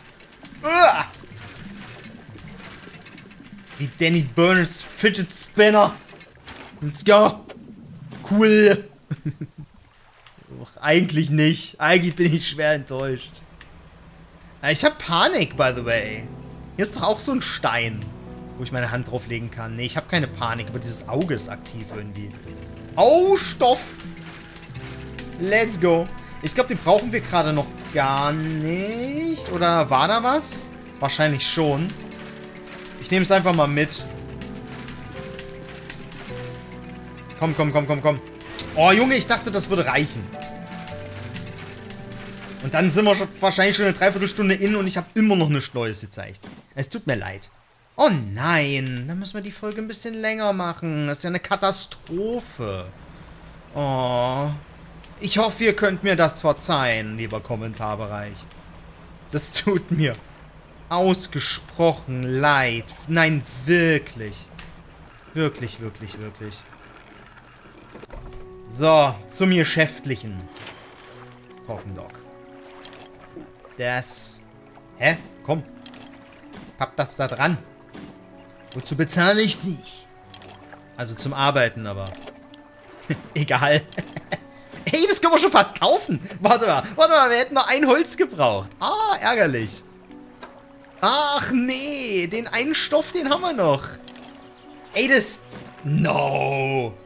Wie Danny Burns Fidget Spinner. Let's go. Cool. Eigentlich nicht. Eigentlich bin ich schwer enttäuscht. Ich habe Panik, by the way. Hier ist doch auch so ein Stein, wo ich meine Hand drauflegen kann. Nee, ich habe keine Panik, aber dieses Auge ist aktiv irgendwie. Oh, Stoff. Let's go. Ich glaube, die brauchen wir gerade noch gar nicht. Oder war da was? Wahrscheinlich schon. Ich nehme es einfach mal mit. Komm, komm, komm, komm, komm. Oh, Junge, ich dachte, das würde reichen. Und dann sind wir schon, wahrscheinlich schon eine Dreiviertelstunde in und ich habe immer noch nichts Neues gezeigt. Es tut mir leid. Oh nein, dann müssen wir die Folge ein bisschen länger machen. Das ist ja eine Katastrophe. Oh. Ich hoffe, ihr könnt mir das verzeihen, lieber Kommentarbereich. Das tut mir ausgesprochen leid. Nein, wirklich. Wirklich, wirklich, wirklich. So, zum Geschäftlichen. Talking Dog. Das... Hä? Komm. Papp das da dran. Wozu bezahle ich dich? Also zum Arbeiten, aber... Egal. Hey, das können wir schon fast kaufen. Warte mal, warte mal, wir hätten noch ein Holz gebraucht. Ah, ärgerlich. Ach nee, den einen Stoff, den haben wir noch. Ey, das... No.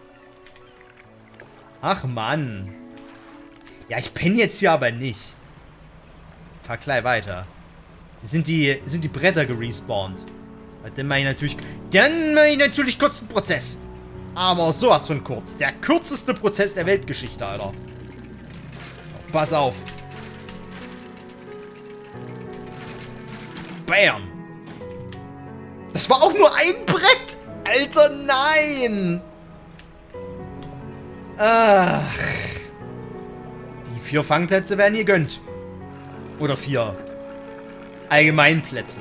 Ach Mann. Ja, ich penne jetzt hier aber nicht. Fahr gleich weiter. Sind die, sind die Bretter gerespawnt? Dann mache ich natürlich... Dann mache ich natürlich kurz einen Prozess. Aber sowas von kurz. Der kürzeste Prozess der Weltgeschichte, Alter. Pass auf. Bam. Das war auch nur ein Brett. Alter, nein. Ach. Die vier Fangplätze werden hier gönnt. Oder vier Allgemeinplätze.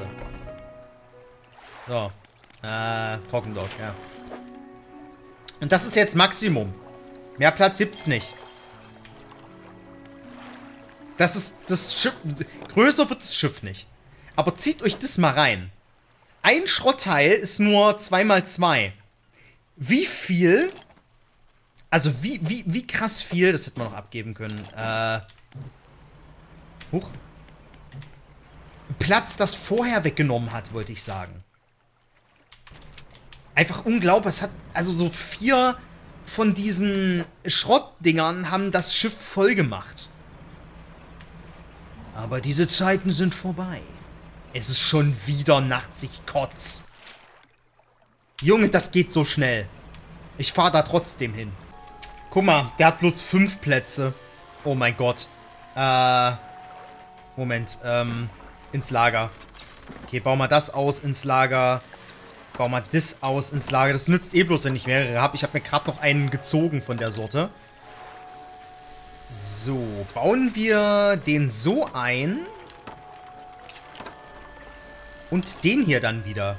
So. Äh, Trockendock, ja. Und das ist jetzt Maximum. Mehr Platz gibt's nicht. Das ist das Schiff. Größer wird das Schiff nicht. Aber zieht euch das mal rein. Ein Schrottteil ist nur zwei mal zwei. Wie viel... Also wie, wie, wie krass viel... Das hätte man noch abgeben können. Äh... Huch. Platz, das vorher weggenommen hat, wollte ich sagen. Einfach unglaublich. Es hat... Also so vier von diesen Schrottdingern haben das Schiff voll gemacht. Aber diese Zeiten sind vorbei. Es ist schon wieder nachts, ich kotz. Junge, das geht so schnell. Ich fahre da trotzdem hin. Guck mal, der hat bloß fünf Plätze. Oh mein Gott. Äh, Moment, ähm, ins Lager. Okay, bau mal das aus ins Lager. Bau mal das aus ins Lager. Das nützt eh bloß, wenn ich mehrere habe. Ich habe mir gerade noch einen gezogen von der Sorte. So, bauen wir den so ein. Und den hier dann wieder.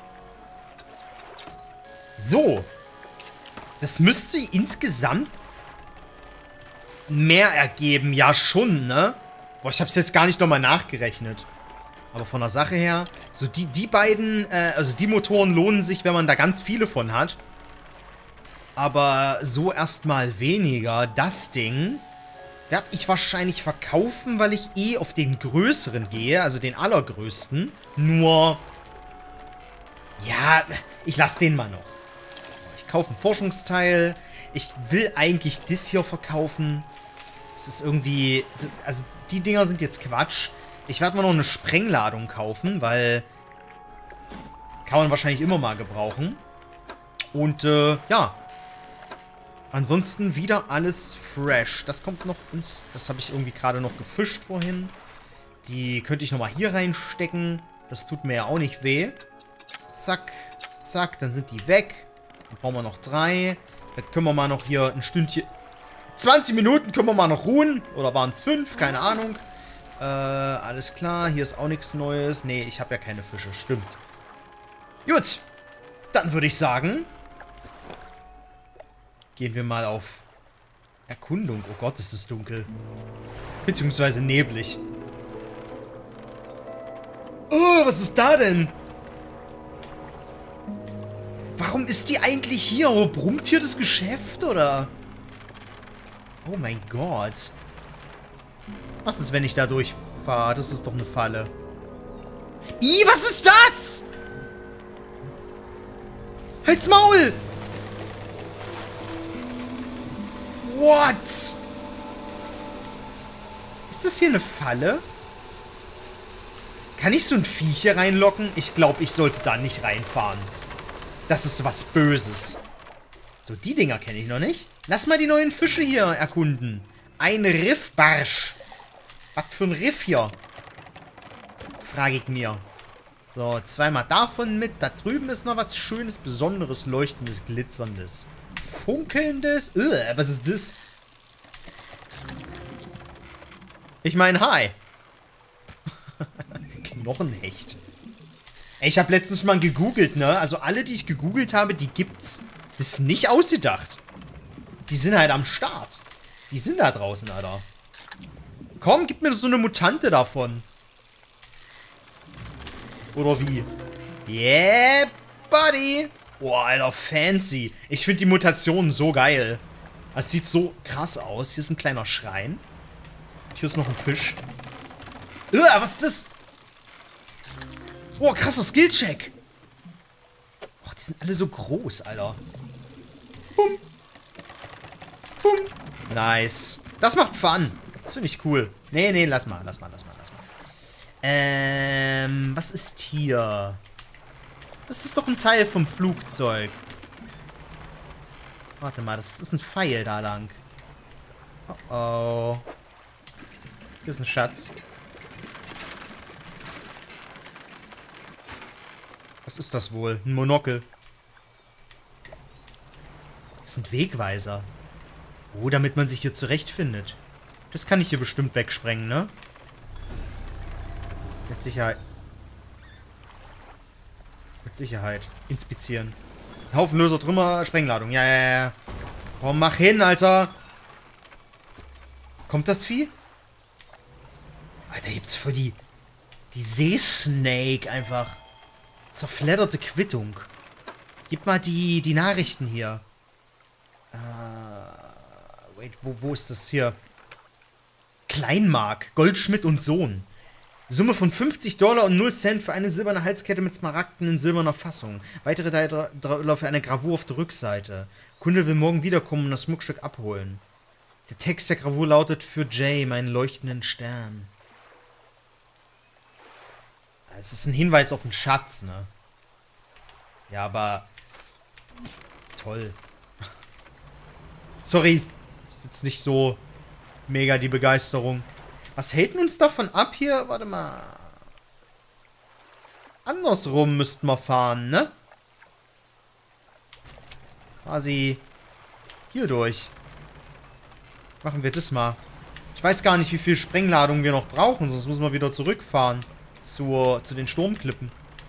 So. Das müsste insgesamt mehr ergeben. Ja, schon, ne? Boah, ich hab's jetzt gar nicht nochmal nachgerechnet. Aber von der Sache her, so die, die beiden, äh, also die Motoren lohnen sich, wenn man da ganz viele von hat. Aber so erstmal weniger. Das Ding werde ich wahrscheinlich verkaufen, weil ich eh auf den größeren gehe, also den allergrößten. Nur, ja, ich lasse den mal noch. Ich kaufe ein Forschungsteil. Ich will eigentlich das hier verkaufen. Das ist irgendwie, also die Dinger sind jetzt Quatsch. Ich werde mal noch eine Sprengladung kaufen, weil kann man wahrscheinlich immer mal gebrauchen. Und, äh, ja. Ansonsten wieder alles fresh. Das kommt noch ins... Das habe ich irgendwie gerade noch gefischt vorhin. Die könnte ich nochmal hier reinstecken. Das tut mir ja auch nicht weh. Zack, zack, dann sind die weg. Dann brauchen wir noch drei. Dann können wir mal noch hier ein Stündchen... zwanzig Minuten können wir mal noch ruhen. Oder waren es fünf? Keine Ahnung. Äh, alles klar. Hier ist auch nichts Neues. Nee, ich habe ja keine Fische. Stimmt. Gut. Dann würde ich sagen... Gehen wir mal auf Erkundung. Oh Gott, ist es dunkel. Beziehungsweise neblig. Oh, was ist da denn? Warum ist die eigentlich hier? Oh, brummt hier das Geschäft, oder? Oh mein Gott. Was ist, wenn ich da durchfahre? Das ist doch eine Falle. Ih, was ist das? Halt's Maul! What? Ist das hier eine Falle? Kann ich so ein Viech hier reinlocken? Ich glaube, ich sollte da nicht reinfahren. Das ist was Böses. So, die Dinger kenne ich noch nicht. Lass mal die neuen Fische hier erkunden. Ein Riffbarsch. Was für ein Riff hier? Frage ich mir. So, zweimal davon mit. Da drüben ist noch was Schönes, Besonderes, Leuchtendes, Glitzerndes. Funkelndes. Ugh, was ist das? Ich meine, hi. Knochenhecht. Ey, ich habe letztens mal gegoogelt, ne? Also alle, die ich gegoogelt habe, die gibt's. Das ist nicht ausgedacht. Die sind halt am Start. Die sind da draußen, Alter. Komm, gib mir so eine Mutante davon. Oder wie? Yeah, buddy. Boah, Alter, fancy. Ich finde die Mutationen so geil. Es sieht so krass aus. Hier ist ein kleiner Schrein. Und hier ist noch ein Fisch. Uah, was ist das? Oh, krasser Skillcheck. Oh, die sind alle so groß, Alter. Bum. Bum. Nice. Das macht Fun. Das finde ich cool. Nee, nee, lass mal, lass mal, lass mal, lass mal. Ähm, was ist hier? Das ist doch ein Teil vom Flugzeug. Warte mal, das ist ein Pfeil da lang. Oh oh. Hier ist ein Schatz. Was ist das wohl? Ein Monokel. Das sind Wegweiser. Oh, damit man sich hier zurechtfindet. Das kann ich hier bestimmt wegsprengen, ne? Mit Sicherheit. Mit Sicherheit. Inspizieren. Ein Haufen loser Trümmer, Sprengladung. Ja, ja, ja. Komm, mach hin, Alter. Kommt das Vieh? Alter, gibt's für die... Die Seesnake einfach... Zerfledderte Quittung. Gib mal die, die Nachrichten hier. Äh... Wait, wo, wo ist das hier? Kleinmark, Goldschmidt und Sohn. Summe von fünfzig Dollar und null Cent für eine silberne Halskette mit Smaragden in silberner Fassung. Weitere Teile für eine Gravur auf der Rückseite. Kunde will morgen wiederkommen und das Schmuckstück abholen. Der Text der Gravur lautet: Für Jay, meinen leuchtenden Stern. Es ist ein Hinweis auf einen Schatz, ne? Ja, aber... Toll. Sorry, ist jetzt nicht so mega die Begeisterung. Was hält uns davon ab hier? Warte mal. Andersrum müssten wir fahren, ne? Quasi hier durch. Machen wir das mal. Ich weiß gar nicht, wie viel Sprengladung wir noch brauchen, sonst müssen wir wieder zurückfahren. Zur, zu den Sturmklippen.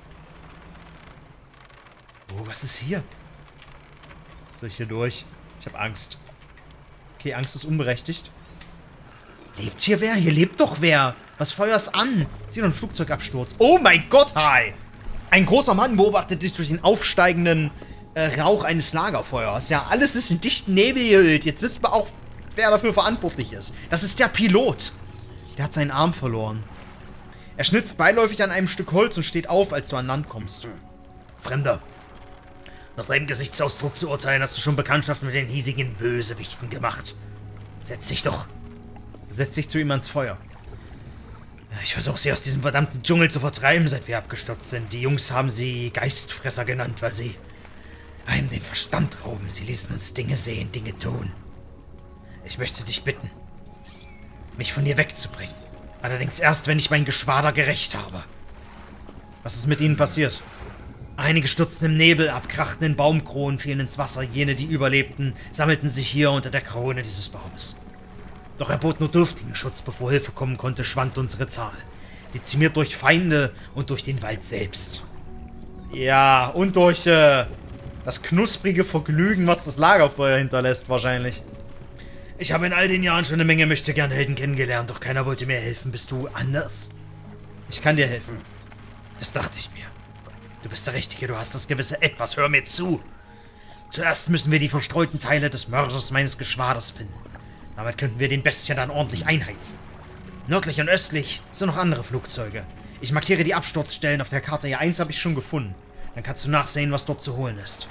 Oh, was ist hier? Soll ich hier durch? Ich habe Angst. Okay, Angst ist unberechtigt. Lebt hier wer? Hier lebt doch wer. Was feuerst an? Sieh doch einen Flugzeugabsturz. Oh mein Gott, hi! Ein großer Mann beobachtet dich durch den aufsteigenden äh, Rauch eines Lagerfeuers. Ja, alles ist in dichten Nebel gehüllt. Jetzt wissen wir auch, wer dafür verantwortlich ist. Das ist der Pilot. Der hat seinen Arm verloren. Er schnitzt beiläufig an einem Stück Holz und steht auf, als du an Land kommst. Fremder. Nach deinem Gesichtsausdruck zu urteilen, hast du schon Bekanntschaft mit den hiesigen Bösewichten gemacht. Setz dich doch. Setz dich zu ihm ans Feuer. Ich versuche sie aus diesem verdammten Dschungel zu vertreiben, seit wir abgestürzt sind. Die Jungs haben sie Geistfresser genannt, weil sie einem den Verstand rauben. Sie ließen uns Dinge sehen, Dinge tun. Ich möchte dich bitten, mich von hier wegzubringen. Allerdings erst, wenn ich mein Geschwader gerächt habe. Was ist mit ihnen passiert? Einige stürzten im Nebel ab, krachten in Baumkronen, fielen ins Wasser. Jene, die überlebten, sammelten sich hier unter der Krone dieses Baumes. Doch er bot nur dürftigen Schutz, bevor Hilfe kommen konnte, schwand unsere Zahl. Dezimiert durch Feinde und durch den Wald selbst. Ja, und durch äh, das knusprige Vergnügen, was das Lagerfeuer hinterlässt, wahrscheinlich. Ich habe in all den Jahren schon eine Menge Möchtegern-Helden kennengelernt, doch keiner wollte mir helfen. Bist du anders? Ich kann dir helfen. Das dachte ich mir. Du bist der Richtige, du hast das gewisse Etwas. Hör mir zu. Zuerst müssen wir die verstreuten Teile des Mörders meines Geschwaders finden. Damit könnten wir den Bestien dann ordentlich einheizen. Nördlich und östlich sind noch andere Flugzeuge. Ich markiere die Absturzstellen auf der Karte. Ja, eins habe ich schon gefunden. Dann kannst du nachsehen, was dort zu holen ist.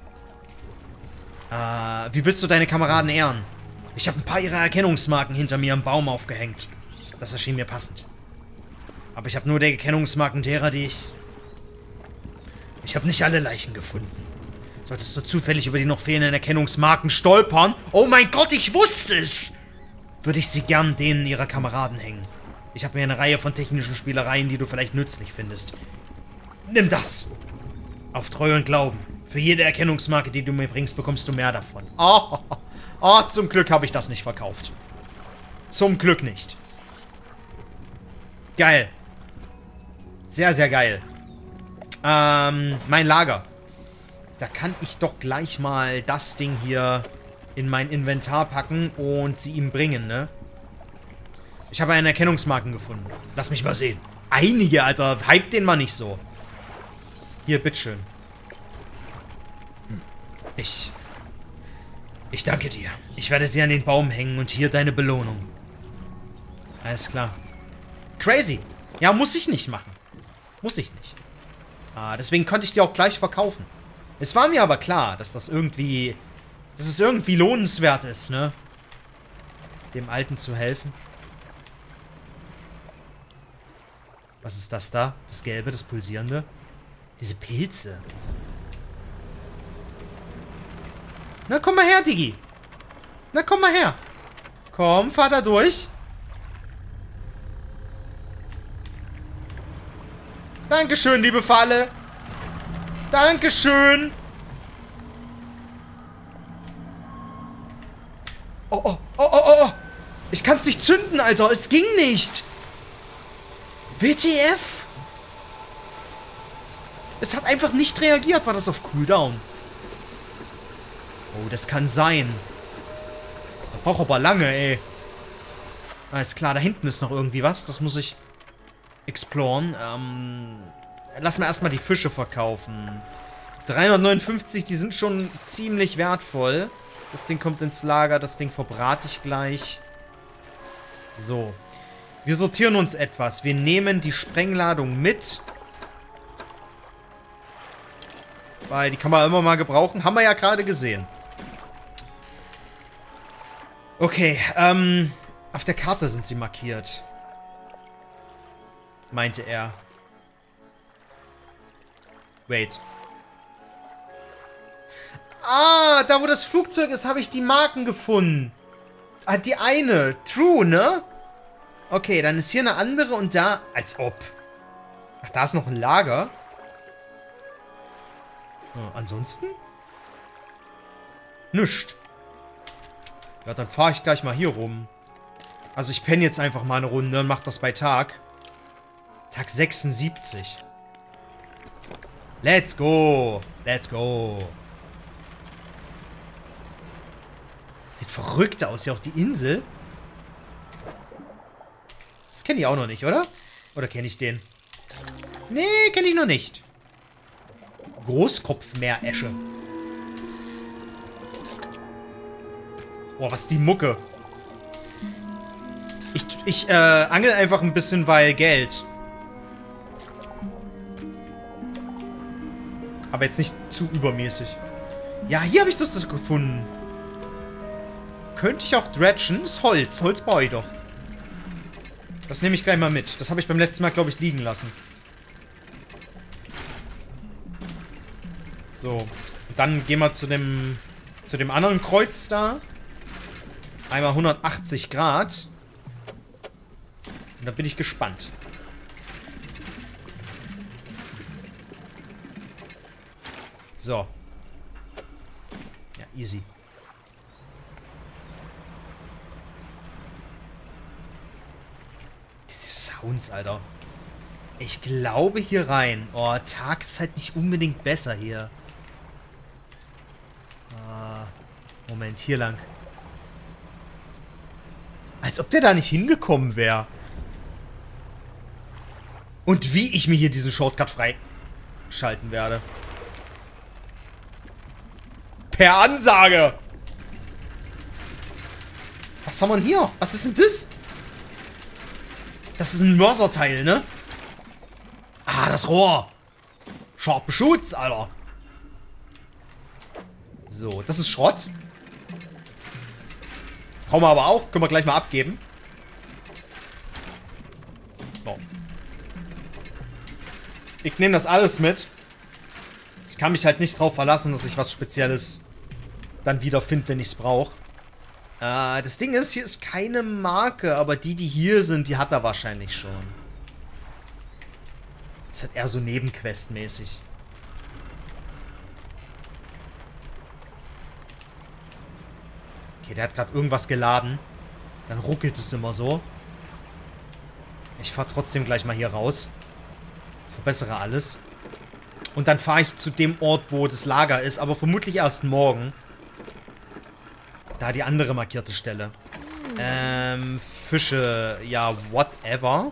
Äh, wie willst du deine Kameraden ehren? Ich habe ein paar ihrer Erkennungsmarken hinter mir am Baum aufgehängt. Das erschien mir passend. Aber ich habe nur die Erkennungsmarken derer, die ich... Ich habe nicht alle Leichen gefunden. Solltest du zufällig über die noch fehlenden Erkennungsmarken stolpern... Oh mein Gott, ich wusste es! Würde ich sie gern denen ihrer Kameraden hängen. Ich habe mir eine Reihe von technischen Spielereien, die du vielleicht nützlich findest. Nimm das! Auf Treu und Glauben. Für jede Erkennungsmarke, die du mir bringst, bekommst du mehr davon. Oh, oh zum Glück habe ich das nicht verkauft. Zum Glück nicht. Geil. Sehr, sehr geil. Ähm, mein Lager. Da kann ich doch gleich mal das Ding hier in mein Inventar packen und sie ihm bringen, ne? Ich habe einen Erkennungsmarken gefunden. Lass mich mal sehen. Einige, Alter. Hype den mal nicht so. Hier, bitteschön. Ich... Ich danke dir. Ich werde sie an den Baum hängen und hier deine Belohnung. Alles klar. Crazy. Ja, muss ich nicht machen. Muss ich nicht. Ah, deswegen konnte ich die auch gleich verkaufen. Es war mir aber klar, dass das irgendwie... Dass es irgendwie lohnenswert ist, ne? Dem Alten zu helfen. Was ist das da? Das Gelbe, das Pulsierende? Diese Pilze. Na, komm mal her, Diggi. Na, komm mal her. Komm, fahr da durch. Dankeschön, liebe Falle. Dankeschön. Oh, oh, oh, oh, oh. Ich kann's nicht zünden, Alter. Es ging nicht. W T F? Es hat einfach nicht reagiert. War das auf Cooldown? Oh, das kann sein. Das braucht aber lange, ey. Alles klar, da hinten ist noch irgendwie was. Das muss ich exploren. Ähm, lass mal erstmal die Fische verkaufen. dreihundertneunundfünfzig, die sind schon ziemlich wertvoll. Das Ding kommt ins Lager, das Ding verbrate ich gleich. So. Wir sortieren uns etwas. Wir nehmen die Sprengladung mit. Weil die kann man immer mal gebrauchen. Haben wir ja gerade gesehen. Okay, ähm... auf der Karte sind sie markiert. Meinte er. Wait. Ah, da wo das Flugzeug ist, habe ich die Marken gefunden. Ah, die eine. True, ne? Okay, dann ist hier eine andere und da... Als ob. Ach, da ist noch ein Lager. Ja, ansonsten? Nischt. Ja, dann fahre ich gleich mal hier rum. Also ich penne jetzt einfach mal eine Runde und mache das bei Tag. Tag sechsundsiebzig. Let's go. Let's go. Sieht verrückt aus, ja auch die Insel. Das kenne ich auch noch nicht, oder? Oder kenne ich den? Nee, kenne ich noch nicht. Großkopfmeeresche. Boah, was ist die Mucke? Ich, ich, äh, angel einfach ein bisschen, weil Geld. Aber jetzt nicht zu übermäßig. Ja, hier habe ich das, das gefunden. Könnte ich auch dredgen? Das ist Holz. Holz baue ich doch. Das nehme ich gleich mal mit. Das habe ich beim letzten Mal, glaube ich, liegen lassen. So. Und dann gehen wir zu dem, zu dem anderen Kreuz da. Einmal hundertachtzig Grad. Und da bin ich gespannt. So. Ja, easy. Diese Sounds, Alter. Ich glaube hier rein. Oh, Tag ist halt nicht unbedingt besser hier. Ah, Moment, hier lang. Als ob der da nicht hingekommen wäre. Und wie ich mir hier diesen Shortcut freischalten werde. Per Ansage. Was haben wir denn hier? Was ist denn das? Das ist ein Mörserteil, ne? Ah, das Rohr. Scharfe Schutz, Alter. So, das ist Schrott. Brauchen wir aber auch. Können wir gleich mal abgeben. So. Ich nehme das alles mit. Ich kann mich halt nicht drauf verlassen, dass ich was Spezielles dann wieder finde, wenn ich es brauche. Äh, das Ding ist, hier ist keine Marke, aber die, die hier sind, die hat er wahrscheinlich schon. Das ist halt eher so Nebenquest-mäßig. Okay, der hat gerade irgendwas geladen. Dann ruckelt es immer so. Ich fahre trotzdem gleich mal hier raus. Verbessere alles. Und dann fahre ich zu dem Ort, wo das Lager ist, aber vermutlich erst morgen. Da die andere markierte Stelle. Ähm, Fische, ja, whatever.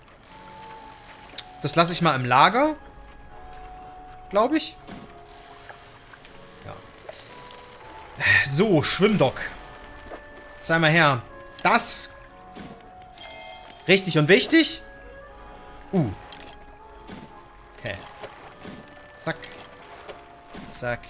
Das lasse ich mal im Lager. Glaube ich. Ja. So, Schwimmdock. Zeig mal her. Das. Richtig und wichtig. Uh. Okay. Zack. Zack.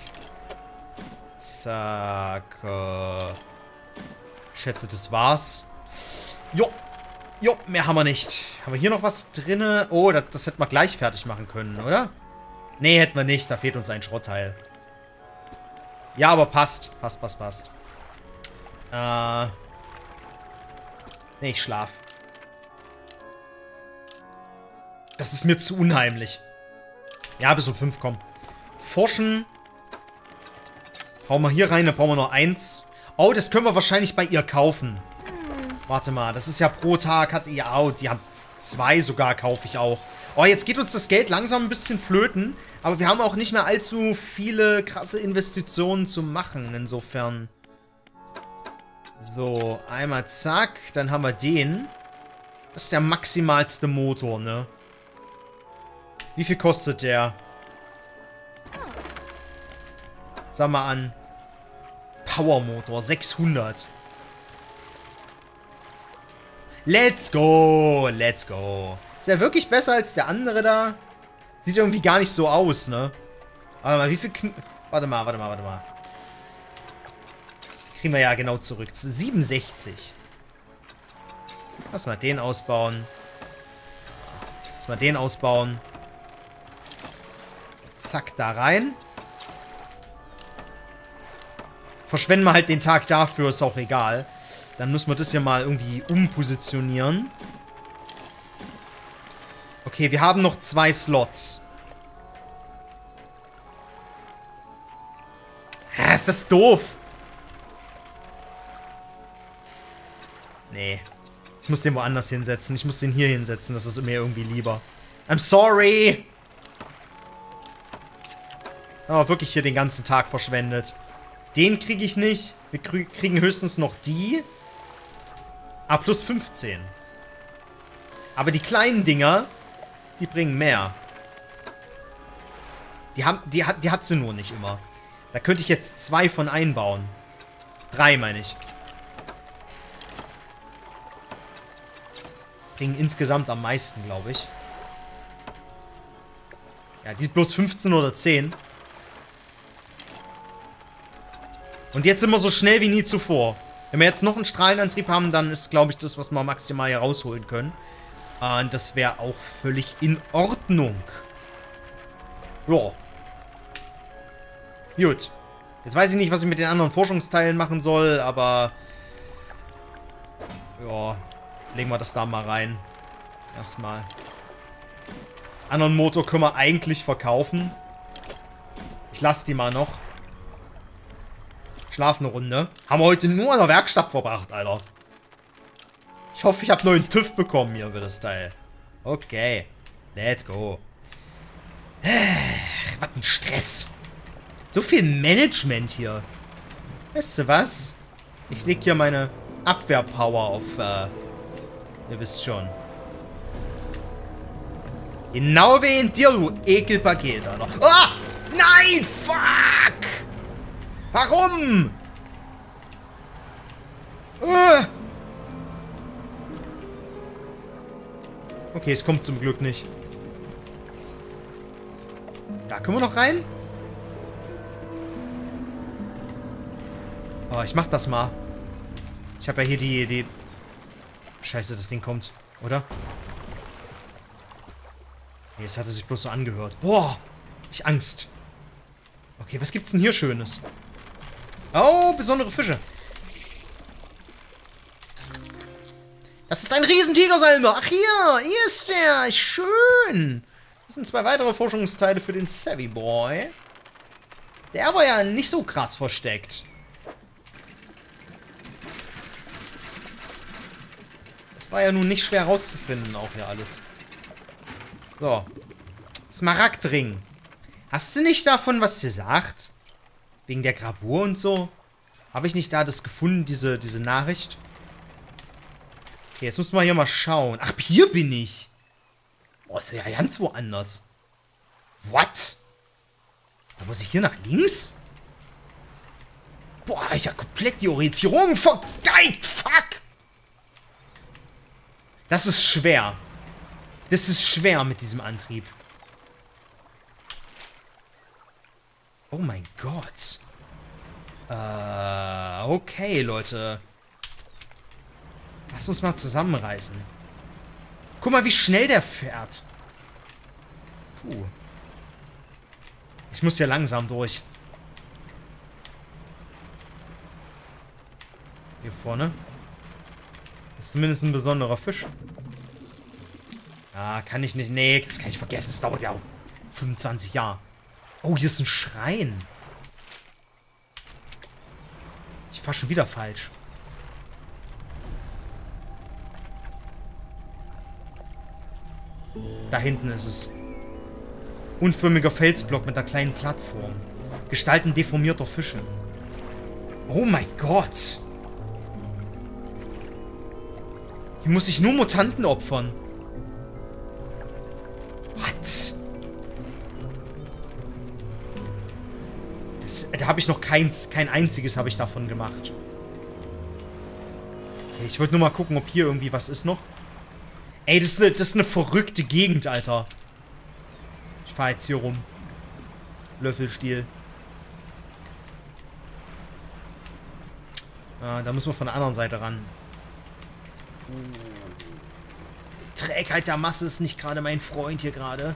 Zack. Äh. Ich schätze, das war's. Jo. Jo, mehr haben wir nicht. Haben wir hier noch was drin? Oh, das, das hätten wir gleich fertig machen können, oder? Nee, hätten wir nicht. Da fehlt uns ein Schrottteil. Ja, aber passt. Passt, passt, passt. Äh. Nee, ich schlaf. Das ist mir zu unheimlich. Ja, bis um fünf, komm. Forschen. Hauen wir hier rein, dann brauchen wir noch eins. Oh, das können wir wahrscheinlich bei ihr kaufen. Warte mal, das ist ja pro Tag, hat ihr auch. Die haben zwei sogar, kaufe ich auch. Oh, jetzt geht uns das Geld langsam ein bisschen flöten. Aber wir haben auch nicht mehr allzu viele krasse Investitionen zu machen. Insofern. So, einmal zack. Dann haben wir den. Das ist der maximalste Motor, ne? Wie viel kostet der? Sag mal an. Powermotor, sechshundert. Let's go, let's go. Ist der wirklich besser als der andere da? Sieht irgendwie gar nicht so aus, ne? Warte mal, wie viel Kn Warte mal, warte mal, warte mal. Kriegen wir ja genau zurück. siebenundsechzig. Lass mal den ausbauen. Lass mal den ausbauen. Zack, da rein. Verschwenden wir halt den Tag dafür, ist auch egal. Dann müssen wir das hier mal irgendwie umpositionieren. Okay, wir haben noch zwei Slots. Hä, ist das doof? Nee. Ich muss den woanders hinsetzen. Ich muss den hier hinsetzen. Das ist mir irgendwie lieber. I'm sorry. Aber wirklich hier den ganzen Tag verschwendet. Den kriege ich nicht. Wir kriegen höchstens noch die. Ah, plus fünfzehn. Aber die kleinen Dinger, die bringen mehr. Die, haben, die, hat, die hat sie nur nicht immer. Da könnte ich jetzt zwei von einbauen. Drei, meine ich. Bringen insgesamt am meisten, glaube ich. Ja, die ist bloß fünfzehn oder zehn. Und jetzt sind wir so schnell wie nie zuvor. Wenn wir jetzt noch einen Strahlenantrieb haben, dann ist, glaube ich, das, was wir maximal hier rausholen können. Und das wäre auch völlig in Ordnung. Ja. Gut. Jetzt weiß ich nicht, was ich mit den anderen Forschungsteilen machen soll, aber... Ja, legen wir das da mal rein. Erstmal. Anderen Motor können wir eigentlich verkaufen. Ich lasse die mal noch. Schlaf eine Runde. Haben wir heute nur in der Werkstatt verbracht, Alter. Ich hoffe, ich habe neuen TÜV bekommen hier für das Teil. Okay. Let's go. Ach, was ein Stress. So viel Management hier. Weißt du was? Ich leg hier meine Abwehrpower auf, äh, ihr wisst schon. Genau wie in dir, du Ekelpaket, Alter. Ah! Nein! Fuck! Warum? Uh. Okay, es kommt zum Glück nicht. Da können wir noch rein? Oh, ich mach das mal. Ich habe ja hier die, die... Scheiße, das Ding kommt, oder? Nee, es hatte sich bloß so angehört. Boah, hab ich Angst. Okay, was gibt's denn hier Schönes? Oh, besondere Fische. Das ist ein Riesentigersalmer. Ach hier, hier ist der. Schön. Das sind zwei weitere Forschungsteile für den Savvy Boy. Der war ja nicht so krass versteckt. Das war ja nun nicht schwer rauszufinden, auch hier alles. So. Smaragdring. Hast du nicht davon was gesagt? Wegen der Gravur und so? Habe ich nicht da das gefunden, diese, diese Nachricht? Okay, jetzt müssen wir hier mal schauen. Ach, hier bin ich. Oh, ist ja ganz woanders. What? Da muss ich hier nach links? Boah, ich hab komplett die Orientierung vergeigt. Fuck. Das ist schwer. Das ist schwer mit diesem Antrieb. Oh mein Gott. Äh, okay, Leute. Lass uns mal zusammenreißen. Guck mal, wie schnell der fährt. Puh. Ich muss hier langsam durch. Hier vorne. Ist zumindest ein besonderer Fisch. Ah, kann ich nicht. Nee, das kann ich vergessen. Das dauert ja auch fünfundzwanzig Jahre. Oh, hier ist ein Schrein. Ich fahr schon wieder falsch. Da hinten ist es. Unförmiger Felsblock mit einer kleinen Plattform. Gestalten deformierter Fische. Oh mein Gott. Hier muss ich nur Mutanten opfern. What? Das, da habe ich noch keins, kein einziges habe ich davon gemacht. Okay, ich wollte nur mal gucken, ob hier irgendwie was ist noch. Ey, das ist eine, das ist eine verrückte Gegend, Alter. Ich fahre jetzt hier rum. Löffelstiel. Ah, da müssen wir von der anderen Seite ran. Trägheit der Masse ist nicht gerade mein Freund hier gerade.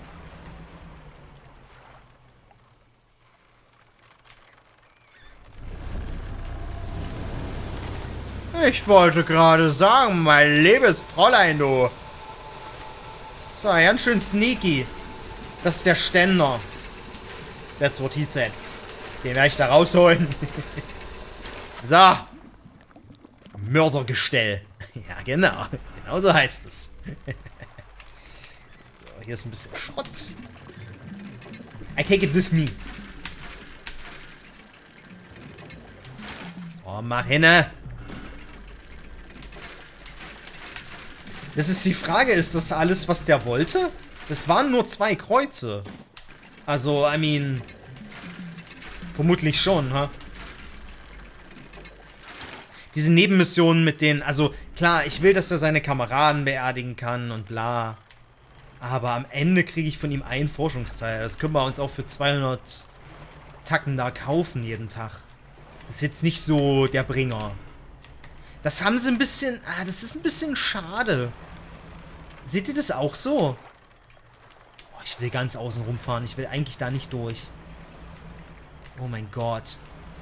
Ich wollte gerade sagen, mein liebes Fräulein, du. So, ganz schön sneaky. Das ist der Ständer. That's what he said. Den werde ich da rausholen. So. Mörsergestell. Ja, genau. Genau so heißt es. So, hier ist ein bisschen Schrott. I take it with me. Oh, mach hinne. Das ist die Frage, ist das alles, was der wollte? Das waren nur zwei Kreuze. Also, I mean... Vermutlich schon, ha? Diese Nebenmissionen mit denen... Also, klar, ich will, dass er seine Kameraden beerdigen kann und bla. Aber am Ende kriege ich von ihm ein Forschungsteil. Das können wir uns auch für zweihundert Tacken da kaufen jeden Tag. Das ist jetzt nicht so der Bringer. Das haben sie ein bisschen... Ah, das ist ein bisschen schade. Seht ihr das auch so? Oh, ich will ganz außen rumfahren. Ich will eigentlich da nicht durch. Oh mein Gott.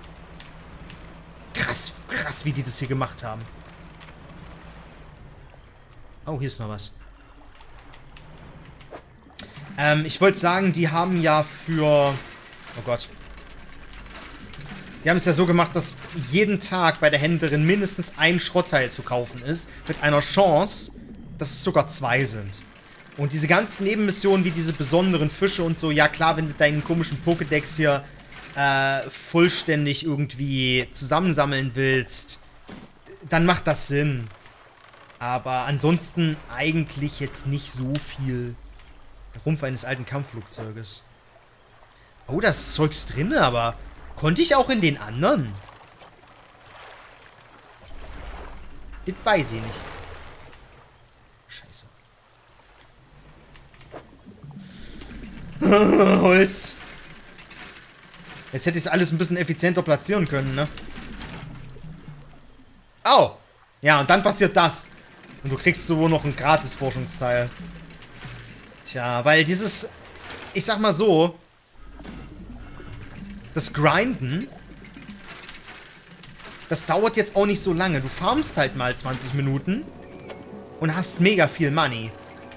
Krass, krass, wie die das hier gemacht haben. Oh, hier ist noch was. Ähm, ich wollte sagen, die haben ja für... Oh Gott. Die haben es ja so gemacht, dass jeden Tag bei der Händlerin mindestens ein Schrottteil zu kaufen ist. Mit einer Chance, dass es sogar zwei sind. Und diese ganzen Nebenmissionen, wie diese besonderen Fische und so, ja klar, wenn du deinen komischen Pokédex hier äh, vollständig irgendwie zusammensammeln willst, dann macht das Sinn. Aber ansonsten eigentlich jetzt nicht so viel. Der Rumpf eines alten Kampfflugzeuges. Oh, da ist Zeugs drin, aber... Konnte ich auch in den anderen? Das weiß ich nicht. Scheiße. Holz. Jetzt hätte ich es alles ein bisschen effizienter platzieren können, ne? Au! Ja, und dann passiert das. Und du kriegst so noch ein Gratis-Forschungsteil. Tja, weil dieses... Ich sag mal so... Das Grinden, das dauert jetzt auch nicht so lange. Du farmst halt mal zwanzig Minuten und hast mega viel Money.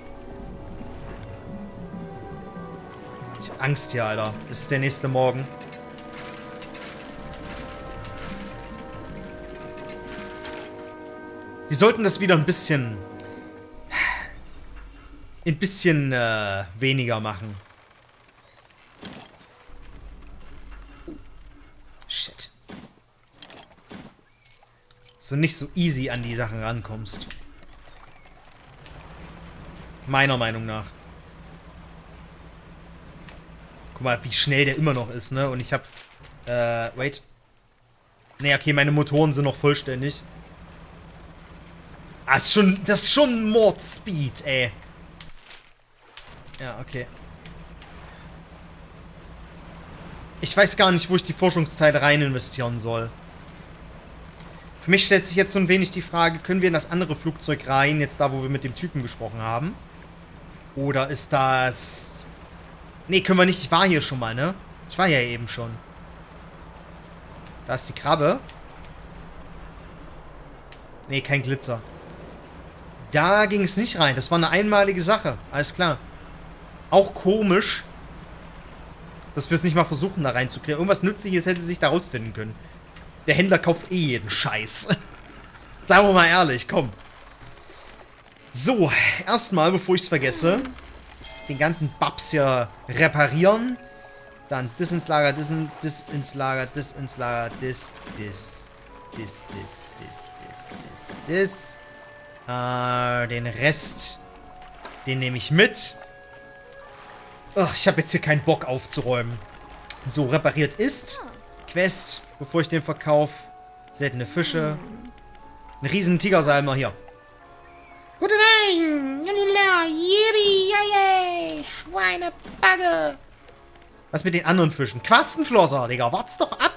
Ich hab Angst hier, Alter. Es ist der nächste Morgen. Die sollten das wieder ein bisschen... Ein bisschen äh, weniger machen. Shit. So nicht so easy an die Sachen rankommst. Meiner Meinung nach. Guck mal, wie schnell der immer noch ist, ne? Und ich hab... Äh, wait. Ne, okay, meine Motoren sind noch vollständig. Ah, ist schon, das ist schon Mordspeed, ey. Ja, okay. Ich weiß gar nicht, wo ich die Forschungsteile rein investieren soll. Für mich stellt sich jetzt so ein wenig die Frage, können wir in das andere Flugzeug rein, jetzt da, wo wir mit dem Typen gesprochen haben? Oder ist das... Nee, können wir nicht. Ich war hier schon mal, ne? Ich war ja eben schon. Da ist die Krabbe. Nee, kein Glitzer. Da ging es nicht rein. Das war eine einmalige Sache. Alles klar. Auch komisch, dass wir es nicht mal versuchen, da reinzukriegen. Irgendwas Nützliches hätte sich da rausfinden können. Der Händler kauft eh jeden Scheiß. Sagen wir mal ehrlich, komm. So, erstmal, bevor ich es vergesse, den ganzen Babs hier reparieren. Dann das ins Lager, das, in, das ins Lager, das ins Lager, das, das, das, das, das, das, das, das. Äh, den Rest, den nehme ich mit. Ach, ich habe jetzt hier keinen Bock aufzuräumen. So, repariert ist. Quest, bevor ich den verkaufe. Seltene Fische. Ein riesen Tigersalmer hier. Guten Abend! Yippie, yay, Schweinebagge! Was mit den anderen Fischen? Quastenflosser, Digga, wart's doch ab!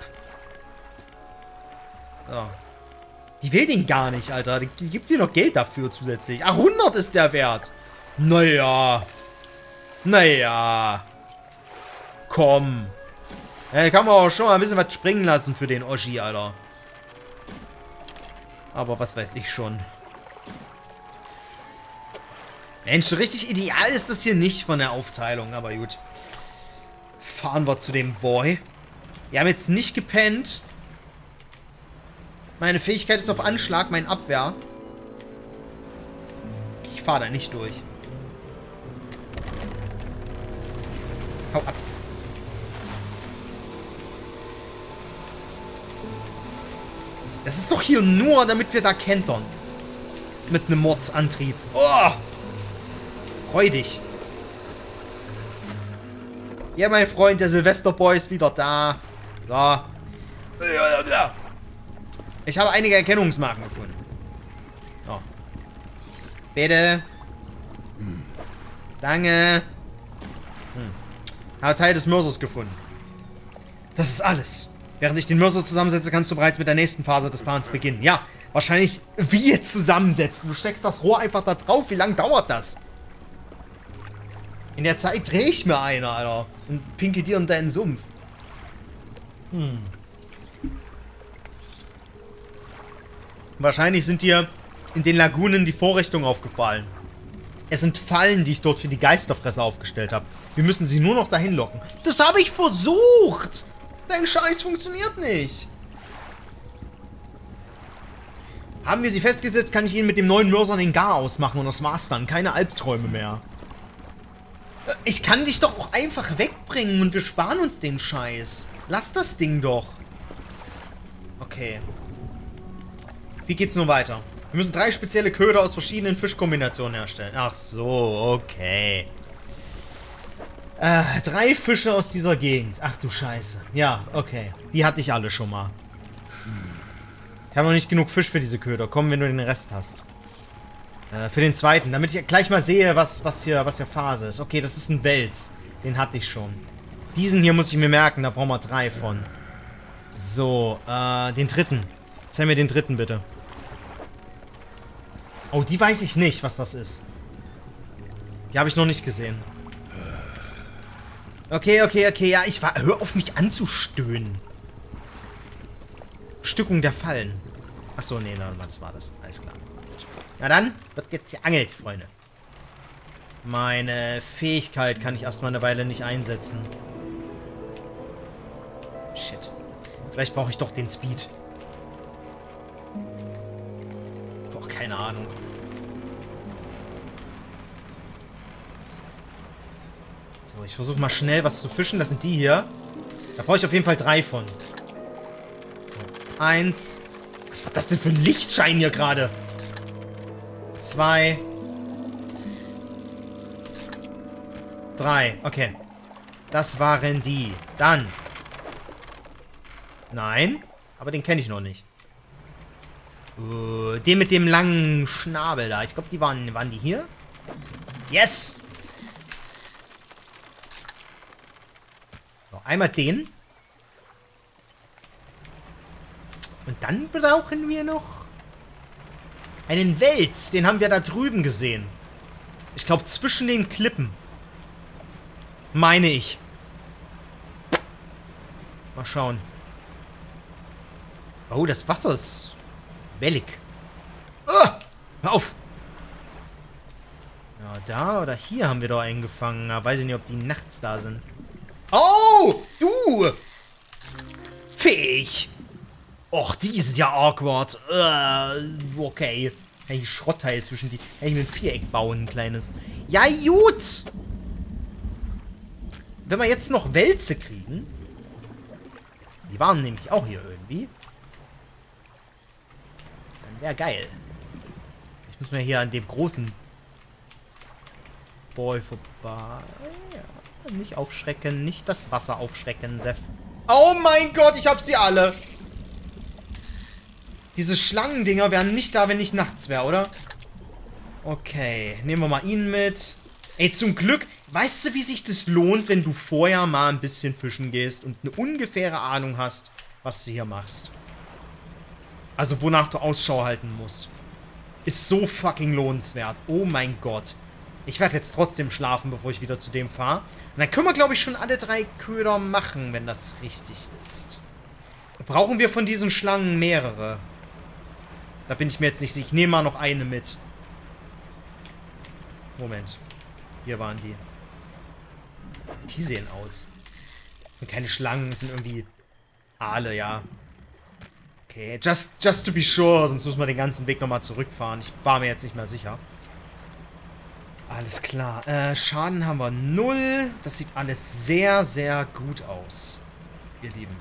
So. Die will den gar nicht, Alter. Die, die gibt dir noch Geld dafür zusätzlich. Ah, hundert ist der Wert. Naja. Naja. Komm. Ja, kann man auch schon mal ein bisschen was springen lassen für den Oschi, Alter. Aber was weiß ich schon. Mensch, so richtig ideal ist das hier nicht von der Aufteilung, aber gut. Fahren wir zu dem Boy. Wir haben jetzt nicht gepennt. Meine Fähigkeit ist auf Anschlag, mein Abwehr. Ich fahre da nicht durch. Hau ab. Das ist doch hier nur, damit wir da kentern. Mit einem Mordsantrieb. Oh! Freu dich. Ja, mein Freund, der Silvesterboy ist wieder da. So. Ich habe einige Erkennungsmarken gefunden. So. Bitte. Hm. Danke. Hm. Habe Teil des Mörsers gefunden. Das ist alles. Während ich den Mörser zusammensetze, kannst du bereits mit der nächsten Phase des Plans beginnen. Ja, wahrscheinlich wie jetzt zusammensetzen. Du steckst das Rohr einfach da drauf. Wie lange dauert das? In der Zeit drehe ich mir einer, Alter. Und pinke dir in deinen Sumpf. Hm. Wahrscheinlich sind dir in den Lagunen die Vorrichtungen aufgefallen. Es sind Fallen, die ich dort für die Geisterfresser aufgestellt habe. Wir müssen sie nur noch dahin locken. Das habe ich versucht! Dein Scheiß funktioniert nicht. Haben wir sie festgesetzt, kann ich ihnen mit dem neuen Mörser den Garaus machen und das war's dann. Keine Albträume mehr. Ich kann dich doch auch einfach wegbringen und wir sparen uns den Scheiß. Lass das Ding doch. Okay. Wie geht's nun weiter? Wir müssen drei spezielle Köder aus verschiedenen Fischkombinationen herstellen. Ach so, okay. Äh, drei Fische aus dieser Gegend. Ach du Scheiße. Ja, okay. Die hatte ich alle schon mal. Ich habe noch nicht genug Fisch für diese Köder. Komm, wenn du den Rest hast. Äh, für den zweiten. Damit ich gleich mal sehe, was, was, hier, was hier Phase ist. Okay, das ist ein Wels. Den hatte ich schon. Diesen hier muss ich mir merken. Da brauchen wir drei von. So, äh, den dritten. Zeig mir den dritten, bitte. Oh, die weiß ich nicht, was das ist. Die habe ich noch nicht gesehen. Okay, okay, okay. Ja, ich war... Hör auf, mich anzustöhnen. Stückung der Fallen. Achso, nee, nein, das war das. Alles klar. Na dann, wird jetzt geangelt, Freunde. Meine Fähigkeit kann ich erstmal eine Weile nicht einsetzen. Shit. Vielleicht brauche ich doch den Speed. Boah, keine Ahnung. So, ich versuche mal schnell was zu fischen. Das sind die hier. Da brauche ich auf jeden Fall drei von. So, eins. Was war das denn für ein Lichtschein hier gerade? Zwei. Drei. Okay. Das waren die. Dann. Nein. Aber den kenne ich noch nicht. Uh, den mit dem langen Schnabel da. Ich glaube, die waren, waren die hier? Yes! So, einmal den. Und dann brauchen wir noch einen Wels. Den haben wir da drüben gesehen. Ich glaube, zwischen den Klippen. Meine ich. Mal schauen. Oh, das Wasser ist wellig. Ah, hör auf. Ja, da oder hier haben wir doch einen gefangen. Da weiß ich nicht, ob die nachts da sind. Oh, du. Fähig. Och, die sind ja awkward. Uh, okay. Kann ich Schrottteil zwischen die... Kann ich mir ein Viereck bauen, ein kleines. Ja, gut. Wenn wir jetzt noch Wälze kriegen... Die waren nämlich auch hier irgendwie. Dann wäre geil. Ich muss mal hier an dem großen Boy vorbei. Ja, nicht aufschrecken. Nicht das Wasser aufschrecken, Sef. Oh mein Gott, ich hab sie alle. Diese Schlangendinger wären nicht da, wenn ich nachts wäre, oder? Okay, nehmen wir mal ihn mit. Ey, zum Glück, weißt du, wie sich das lohnt, wenn du vorher mal ein bisschen fischen gehst und eine ungefähre Ahnung hast, was du hier machst? Also, wonach du Ausschau halten musst. Ist so fucking lohnenswert. Oh mein Gott. Ich werde jetzt trotzdem schlafen, bevor ich wieder zu dem fahre. Und dann können wir, glaube ich, schon alle drei Köder machen, wenn das richtig ist. Brauchen wir von diesen Schlangen mehrere? Da bin ich mir jetzt nicht sicher. Ich nehme mal noch eine mit. Moment. Hier waren die. Die sehen aus. Das sind keine Schlangen, das sind irgendwie Aale, ja. Okay, just, just to be sure, sonst müssen wir den ganzen Weg nochmal zurückfahren. Ich war mir jetzt nicht mehr sicher. Alles klar. Äh, Schaden haben wir null. Das sieht alles sehr, sehr gut aus. Ihr Lieben.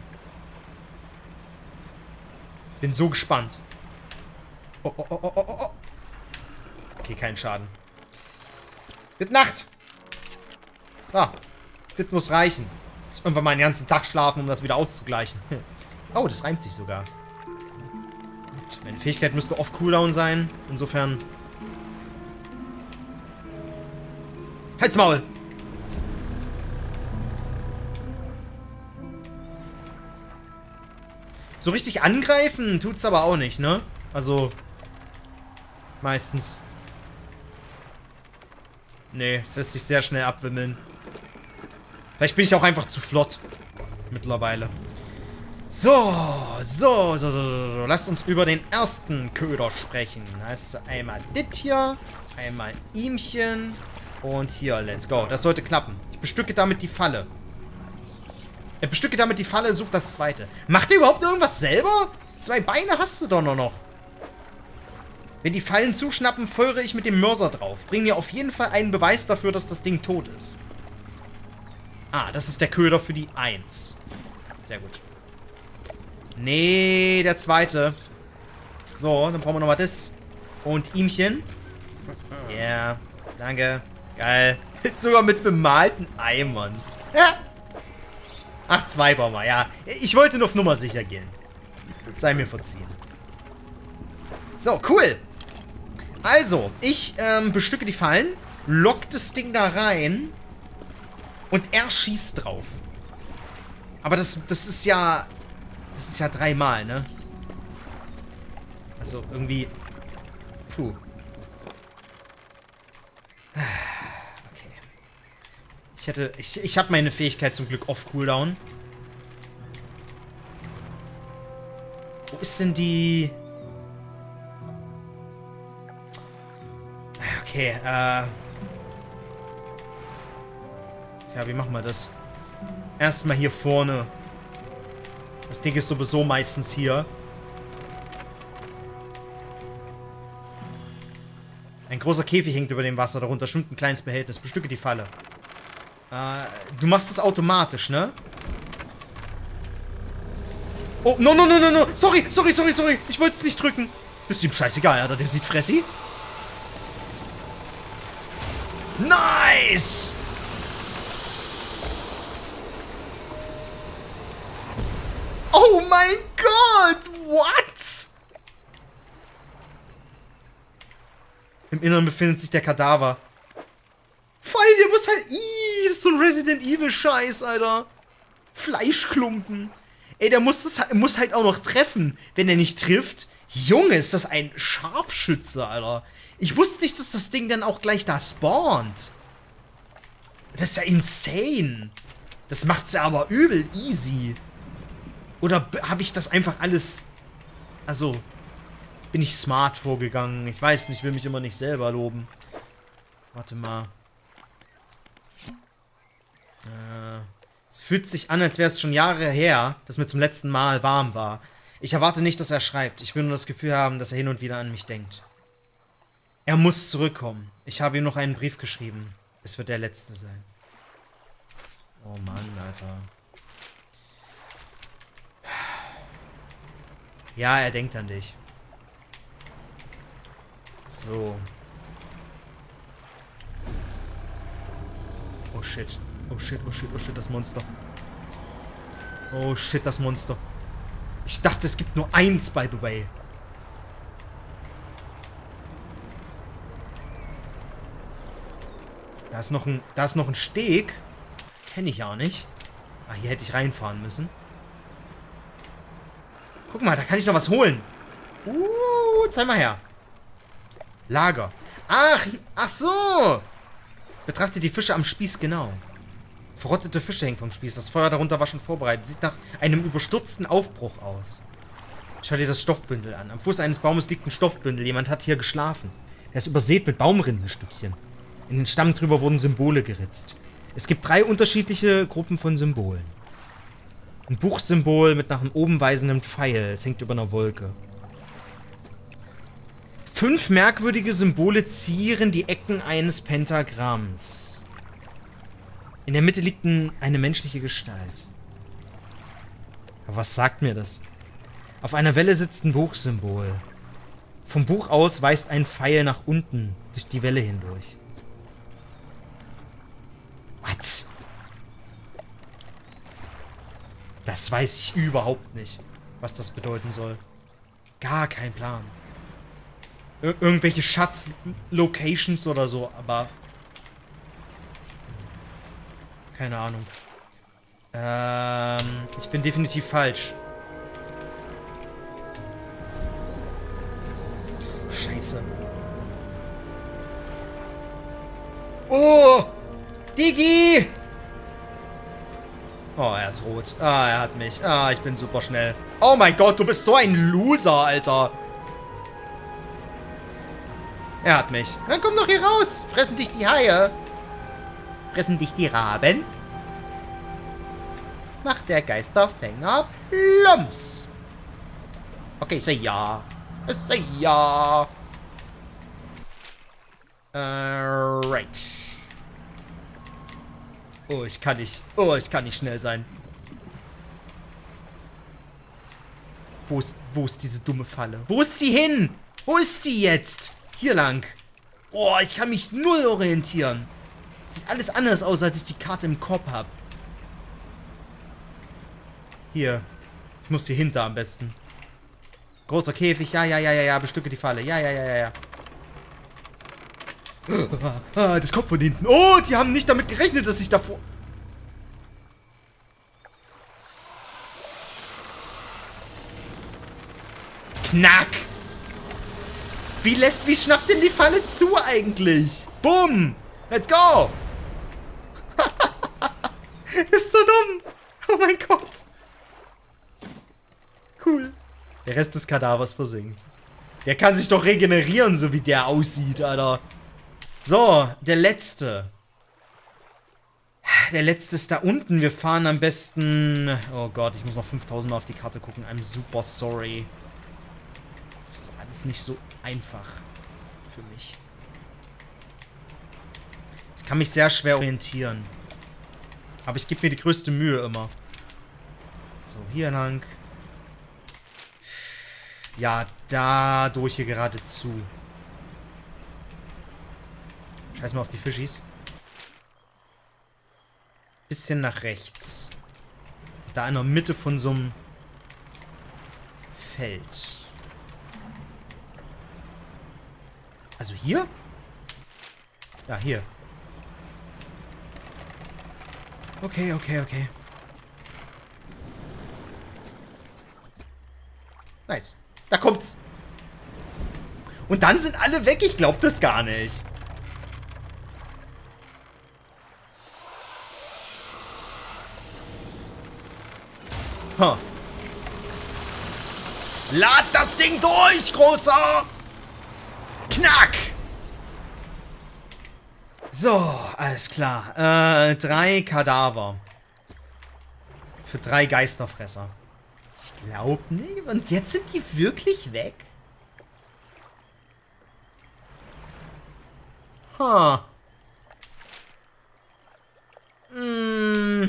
Bin so gespannt. Oh, oh, oh, oh, oh, oh. Okay, kein Schaden. Wird Nacht. So. Das muss reichen. Ich muss irgendwann mal den ganzen Tag schlafen, um das wieder auszugleichen. Oh, das reimt sich sogar. Meine Fähigkeit müsste oft Cooldown sein. Insofern... Halt's Maul! So richtig angreifen tut's aber auch nicht, ne? Also... Meistens. Nee, es lässt sich sehr schnell abwimmeln. Vielleicht bin ich auch einfach zu flott. Mittlerweile. So, so, so, so, so. Lasst uns über den ersten Köder sprechen. Das ist einmal dit hier, einmal ihmchen und hier, let's go. Das sollte klappen. Ich bestücke damit die Falle. Ich bestücke damit die Falle, such das zweite. Macht ihr überhaupt irgendwas selber? Zwei Beine hast du doch nur noch. Wenn die Fallen zuschnappen, feuere ich mit dem Mörser drauf. Bring mir auf jeden Fall einen Beweis dafür, dass das Ding tot ist. Ah, das ist der Köder für die eins. Sehr gut. Nee, der zweite. So, dann brauchen wir nochmal das. Und ihmchen. Ja, yeah, danke. Geil. Jetzt sogar mit bemalten Eimern. Ja. Ach, zwei brauchen wir, ja. Ich wollte nur auf Nummer sicher gehen. Sei mir verziehen. So, cool. Also, ich ähm, bestücke die Fallen, lock das Ding da rein und er schießt drauf. Aber das, das ist ja... Das ist ja dreimal, ne? Also, irgendwie... Puh. Okay. Ich hätte... Ich, ich habe meine Fähigkeit zum Glück auf Cooldown. Wo ist denn die... Okay, äh... Tja, wie machen wir das? Erstmal hier vorne. Das Ding ist sowieso meistens hier. Ein großer Käfig hängt über dem Wasser. Darunter schwimmt ein kleines Behältnis. Bestücke die Falle. Äh, du machst es automatisch, ne? Oh, no, no, no, no, no. Sorry, sorry, sorry, sorry. Ich wollte es nicht drücken. Ist ihm scheißegal, Alter. Der sieht Fressi. Nice! Oh mein Gott! What? Im Inneren befindet sich der Kadaver. Vor allem, der muss halt... Ih, das ist so ein Resident Evil Scheiß, Alter. Fleischklumpen. Ey, der muss, das, muss halt auch noch treffen. Wenn er nicht trifft... Junge, ist das ein Scharfschütze, Alter. Ich wusste nicht, dass das Ding dann auch gleich da spawnt. Das ist ja insane. Das macht's ja aber übel easy. Oder habe ich das einfach alles... Also, bin ich smart vorgegangen? Ich weiß nicht, ich will mich immer nicht selber loben. Warte mal. Äh, es fühlt sich an, als wäre es schon Jahre her, dass mir zum letzten Mal warm war. Ich erwarte nicht, dass er schreibt. Ich will nur das Gefühl haben, dass er hin und wieder an mich denkt. Er muss zurückkommen. Ich habe ihm noch einen Brief geschrieben. Es wird der letzte sein. Oh Mann, Alter. Ja, er denkt an dich. So. Oh shit. Oh shit, oh shit, oh shit, das Monster. Oh shit, das Monster. Ich dachte, es gibt nur eins, by the way. Da ist noch ein, da ist noch ein Steg. Kenne ich ja nicht. Ah, hier hätte ich reinfahren müssen. Guck mal, da kann ich noch was holen. Uh, zeig mal her. Lager. Ach, ach so. Betrachte die Fische am Spieß genau. Verrottete Fische hängen vom Spieß. Das Feuer darunter war schon vorbereitet. Sieht nach einem überstürzten Aufbruch aus. Schau dir das Stoffbündel an. Am Fuß eines Baumes liegt ein Stoffbündel. Jemand hat hier geschlafen. Er ist übersät mit Baumrindenstückchen. In den Stamm drüber wurden Symbole geritzt. Es gibt drei unterschiedliche Gruppen von Symbolen. Ein Buchsymbol mit nach oben weisendem Pfeil. Es hängt über einer Wolke. Fünf merkwürdige Symbole zieren die Ecken eines Pentagramms. In der Mitte liegt ein, eine menschliche Gestalt. Aber was sagt mir das? Auf einer Welle sitzt ein Buchsymbol. Vom Buch aus weist ein Pfeil nach unten durch die Welle hindurch. Was? Das weiß ich überhaupt nicht, was das bedeuten soll. Gar kein Plan. Ir- irgendwelche Schatz-Locations oder so, aber... Keine Ahnung. Ähm, ich bin definitiv falsch. Scheiße. Oh! Digi! Oh, er ist rot. Ah, er hat mich. Ah, ich bin super schnell. Oh mein Gott, du bist so ein Loser, Alter. Er hat mich. Dann komm doch hier raus. Fressen dich die Haie. Fressen dich die Raben. Macht der Geisterfänger Plumps. Okay, ich sag ja. Ich sag ja. Alright. Oh, ich kann nicht. Oh, ich kann nicht schnell sein. Wo ist, wo ist diese dumme Falle? Wo ist sie hin? Wo ist sie jetzt? Hier lang. Oh, ich kann mich null orientieren. Sieht alles anders aus, als ich die Karte im Kopf habe. Hier. Ich muss hier hinter am besten. Großer Käfig. Ja, ja, ja, ja, ja. Bestücke die Falle. Ja, ja, ja, ja, ja. Ah, das kommt von hinten. Oh, die haben nicht damit gerechnet, dass ich davor... Knack! Wie lässt... Wie schnappt denn die Falle zu eigentlich? Bumm! Let's go! Ist so dumm! Oh mein Gott! Cool. Der Rest des Kadavers versinkt. Der kann sich doch regenerieren, so wie der aussieht, Alter. So, der letzte. Der letzte ist da unten. Wir fahren am besten... Oh Gott, ich muss noch fünftausend Mal auf die Karte gucken. I'm super sorry. Das ist alles nicht so einfach für mich. Ich kann mich sehr schwer orientieren. Aber ich gebe mir die größte Mühe immer. So, hier lang. Ja, da durch hier geradezu. Scheiß mal auf die Fischis. Bisschen nach rechts. Da in der Mitte von so einem Feld. Also hier? Ja, hier. Okay, okay, okay. Nice. Da kommt's. Und dann sind alle weg. Ich glaub das gar nicht. Huh. Lad das Ding durch, Großer! Knack! So, alles klar. Äh, drei Kadaver. Für drei Geisterfresser. Ich glaube nicht. Und jetzt sind die wirklich weg? Huh. Mm.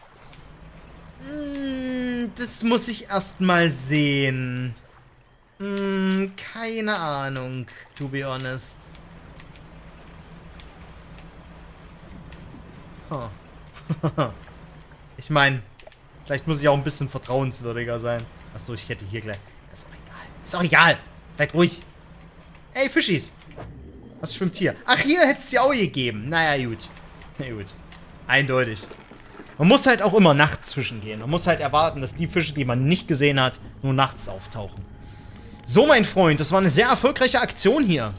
Mm, das muss ich erst mal sehen. Mm, keine Ahnung, to be honest. Huh. Ich meine, vielleicht muss ich auch ein bisschen vertrauenswürdiger sein. Achso, ich hätte hier gleich... Ist auch egal. Ist auch egal. Seid ruhig. Ey, Fischis. Was schwimmt hier? Ach, hier hätte es ja auch gegeben. Naja, gut. Na gut. Eindeutig. Man muss halt auch immer nachts fischen gehen. Man muss halt erwarten, dass die Fische, die man nicht gesehen hat, nur nachts auftauchen. So, mein Freund, das war eine sehr erfolgreiche Aktion hier.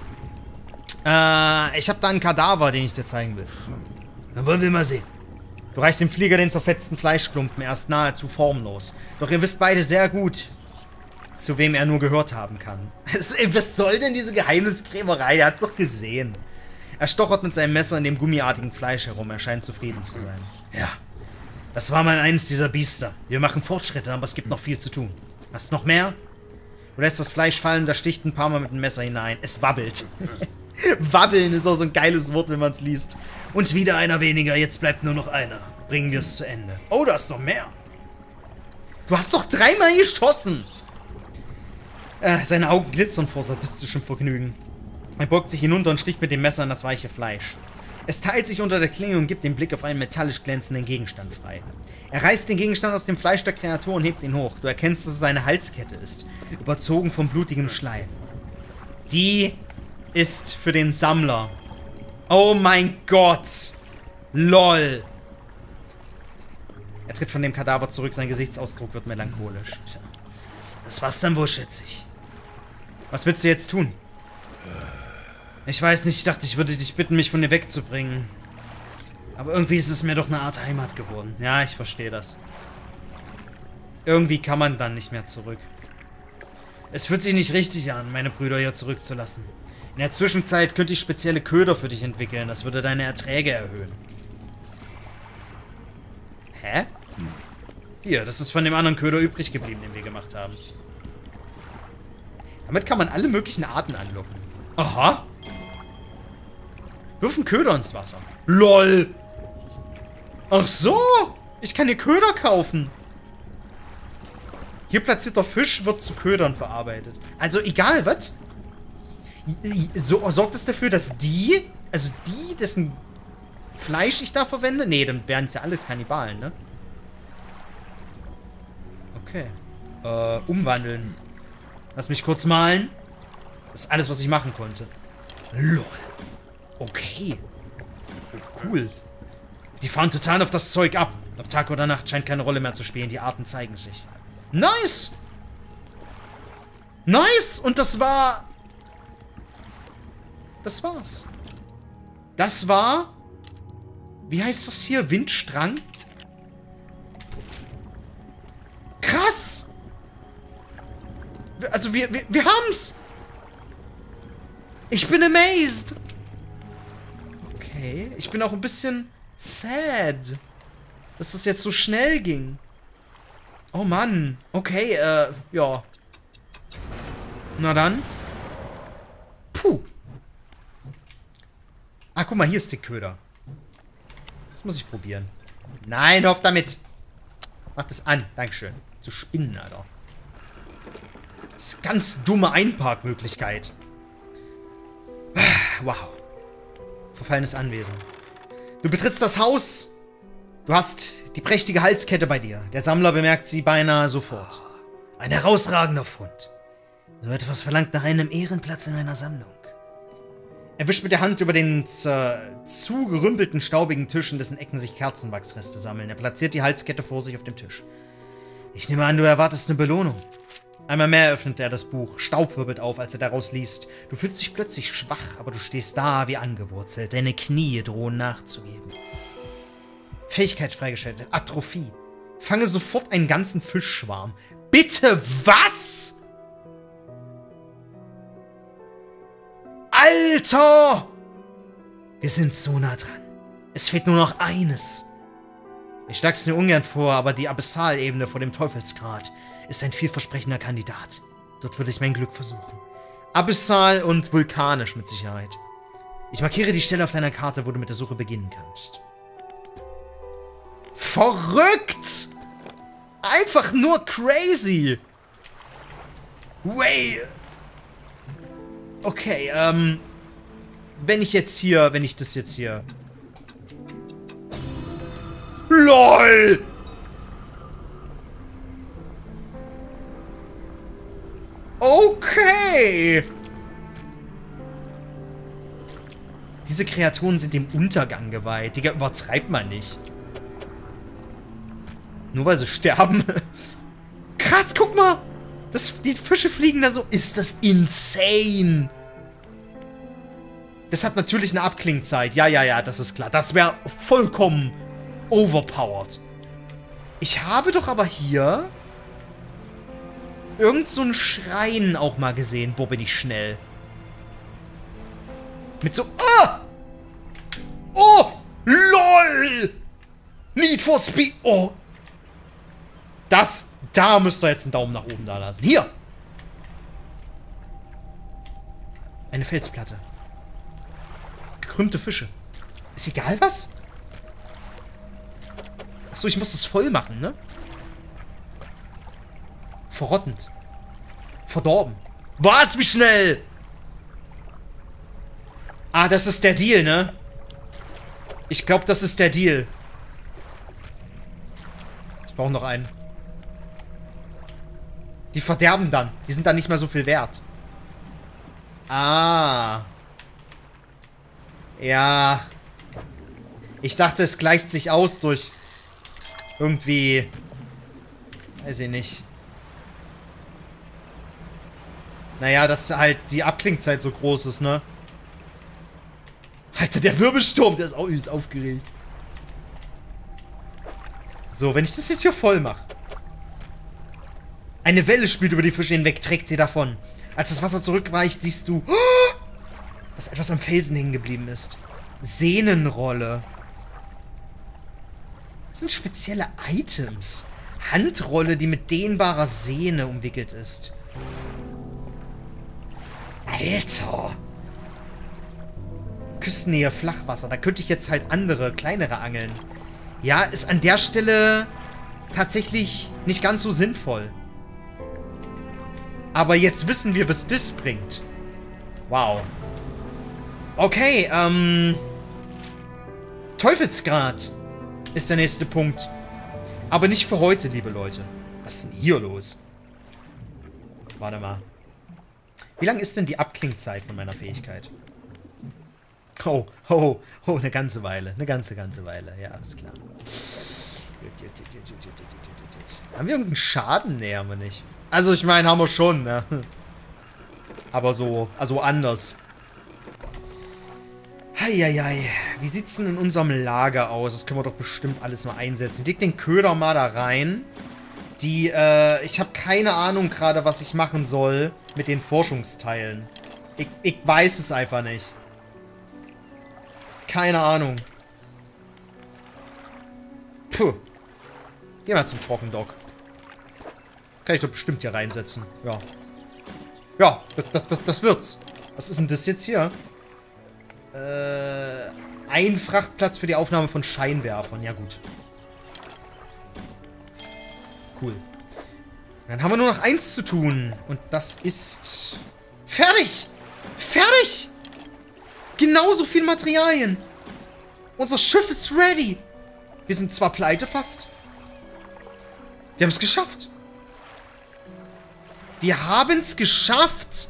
Äh, ich habe da einen Kadaver, den ich dir zeigen will. Dann wollen wir mal sehen. Du reichst dem Flieger den zerfetzten Fleischklumpen erst nahezu formlos. Doch ihr wisst beide sehr gut, zu wem er nur gehört haben kann. Was soll denn diese Geheimniskrämerei? Er hat's doch gesehen. Er stochert mit seinem Messer in dem gummiartigen Fleisch herum. Er scheint zufrieden zu sein. Ja, das war mal eines dieser Biester. Wir machen Fortschritte, aber es gibt noch viel zu tun. Hast du noch mehr? Du lässt das Fleisch fallen, da sticht ein paar Mal mit dem Messer hinein. Es wabbelt. Wabbeln ist auch so ein geiles Wort, wenn man es liest. Und wieder einer weniger, jetzt bleibt nur noch einer. Bringen wir es zu Ende. Oh, da ist noch mehr. Du hast doch dreimal geschossen. Äh, seine Augen glitzern vor sadistischem Vergnügen. Er beugt sich hinunter und sticht mit dem Messer in das weiche Fleisch. Es teilt sich unter der Klinge und gibt den Blick auf einen metallisch glänzenden Gegenstand frei. Er reißt den Gegenstand aus dem Fleisch der Kreatur und hebt ihn hoch. Du erkennst, dass es eine Halskette ist, überzogen von blutigem Schleim. Die ist für den Sammler. Oh mein Gott. Lol. Er tritt von dem Kadaver zurück, sein Gesichtsausdruck wird melancholisch. Tja, das war's dann wohl, schätze ich. Was willst du jetzt tun? Ich weiß nicht, ich dachte, ich würde dich bitten, mich von dir wegzubringen. Aber irgendwie ist es mir doch eine Art Heimat geworden. Ja, ich verstehe das. Irgendwie kann man dann nicht mehr zurück. Es fühlt sich nicht richtig an, meine Brüder hier zurückzulassen. In der Zwischenzeit könnte ich spezielle Köder für dich entwickeln. Das würde deine Erträge erhöhen. Hä? Hier, das ist von dem anderen Köder übrig geblieben, den wir gemacht haben. Damit kann man alle möglichen Arten anlocken. Aha. Wirf einen Köder ins Wasser. LOL. Ach so. Ich kann hier Köder kaufen. Hier platzierter Fisch wird zu Ködern verarbeitet. Also egal, was? So sorgt es dafür, dass die, also die, dessen Fleisch ich da verwende? Nee, dann wären ja alles Kannibalen, ne? Okay. Äh, umwandeln. Lass mich kurz malen. Das ist alles, was ich machen konnte. LOL. Okay. Oh, cool. Die fahren total auf das Zeug ab. Ob Tag oder Nacht scheint keine Rolle mehr zu spielen. Die Arten zeigen sich. Nice! Nice! Und das war... Das war's. Das war... Wie heißt das hier? Windstrang? Krass! Also wir, wir, wir haben's! Ich bin amazed! Okay, ich bin auch ein bisschen sad, dass es jetzt so schnell ging. Oh Mann. Okay, äh, ja. Na dann. Puh. Ah, guck mal, hier ist die Köder. Das muss ich probieren. Nein, hör auf damit. Mach das an. Dankeschön. Zu spinnen, Alter. Das ist ganz dumme Einparkmöglichkeit. Wow. Verfallenes Anwesen. Du betrittst das Haus. Du hast die prächtige Halskette bei dir. Der Sammler bemerkt sie beinahe sofort. Ein herausragender Fund. So etwas verlangt nach einem Ehrenplatz in meiner Sammlung. Er wischt mit der Hand über den äh, zugerümpelten, staubigen Tisch, in dessen Ecken sich Kerzenwachsreste sammeln. Er platziert die Halskette vor sich auf dem Tisch. Ich nehme an, du erwartest eine Belohnung. Einmal mehr öffnet er das Buch. Staub wirbelt auf, als er daraus liest. Du fühlst dich plötzlich schwach, aber du stehst da wie angewurzelt. Deine Knie drohen nachzugeben. Fähigkeit freigeschaltet. Atrophie. Fange sofort einen ganzen Fischschwarm. Bitte was? Alter! Wir sind so nah dran. Es fehlt nur noch eines. Ich schlag's mir ungern vor, aber die Abyssalebene vor dem Teufelsgrat ist ein vielversprechender Kandidat. Dort würde ich mein Glück versuchen. Abyssal und vulkanisch mit Sicherheit. Ich markiere die Stelle auf deiner Karte, wo du mit der Suche beginnen kannst. Verrückt! Einfach nur crazy! Way! Okay, ähm... wenn ich jetzt hier, wenn ich das jetzt hier... LOL! Okay! Diese Kreaturen sind dem Untergang geweiht. Digga, übertreibt man nicht. Nur weil sie sterben. Krass, guck mal! Das, die Fische fliegen da so. Ist das insane? Das hat natürlich eine Abklingzeit. Ja, ja, ja, das ist klar. Das wäre vollkommen overpowered. Ich habe doch aber hier irgend so einen Schrein auch mal gesehen. Boah, bin ich schnell. Mit so... Oh! Oh! LOL! Need for Speed... Oh! Das... Da müsst ihr jetzt einen Daumen nach oben da lassen. Hier! Eine Felsplatte. Gekrümmte Fische. Ist egal was? Achso, ich muss das voll machen, ne? Verrottend. Verdorben. Was? Wie schnell? Ah, das ist der Deal, ne? Ich glaube, das ist der Deal. Ich brauche noch einen. Die verderben dann. Die sind dann nicht mehr so viel wert. Ah. Ja. Ich dachte, es gleicht sich aus durch irgendwie... Weiß ich nicht. Naja, dass halt die Abklingzeit so groß ist, ne? Alter, der Wirbelsturm, der ist auch übelst aufgeregt. So, wenn ich das jetzt hier voll mache. Eine Welle spült über die Fische hinweg, trägt sie davon. Als das Wasser zurückweicht, siehst du, dass etwas am Felsen hängen geblieben ist. Sehnenrolle. Das sind spezielle Items. Handrolle, die mit dehnbarer Sehne umwickelt ist. Alter. Küstennähe, Flachwasser. Da könnte ich jetzt halt andere, kleinere angeln. Ja, ist an der Stelle tatsächlich nicht ganz so sinnvoll. Aber jetzt wissen wir, was das bringt. Wow. Okay, ähm... Teufelsgrat ist der nächste Punkt. Aber nicht für heute, liebe Leute. Was ist denn hier los? Warte mal. Wie lang ist denn die Abklingzeit von meiner Fähigkeit? Oh, oh, oh, eine ganze Weile. Eine ganze, ganze Weile. Ja, ist klar. Haben wir irgendeinen Schaden? Nee, haben wir nicht. Also, ich meine, haben wir schon, ne? Aber so, also anders. Heieiei. Wie sieht's denn in unserem Lager aus? Das können wir doch bestimmt alles mal einsetzen. Leg den Köder mal da rein. Die, äh, ich habe keine Ahnung gerade, was ich machen soll mit den Forschungsteilen. Ich, ich weiß es einfach nicht. Keine Ahnung. Puh. Geh mal zum Trockendock. Kann ich doch bestimmt hier reinsetzen. Ja. Ja, das, das, das, das wird's. Was ist denn das jetzt hier? Äh, ein Frachtplatz für die Aufnahme von Scheinwerfern. Ja, gut. Cool. Dann haben wir nur noch eins zu tun. Und das ist... Fertig! Fertig! Genauso viel Materialien. Unser Schiff ist ready. Wir sind zwar pleite fast. Wir haben es geschafft. Wir haben's geschafft!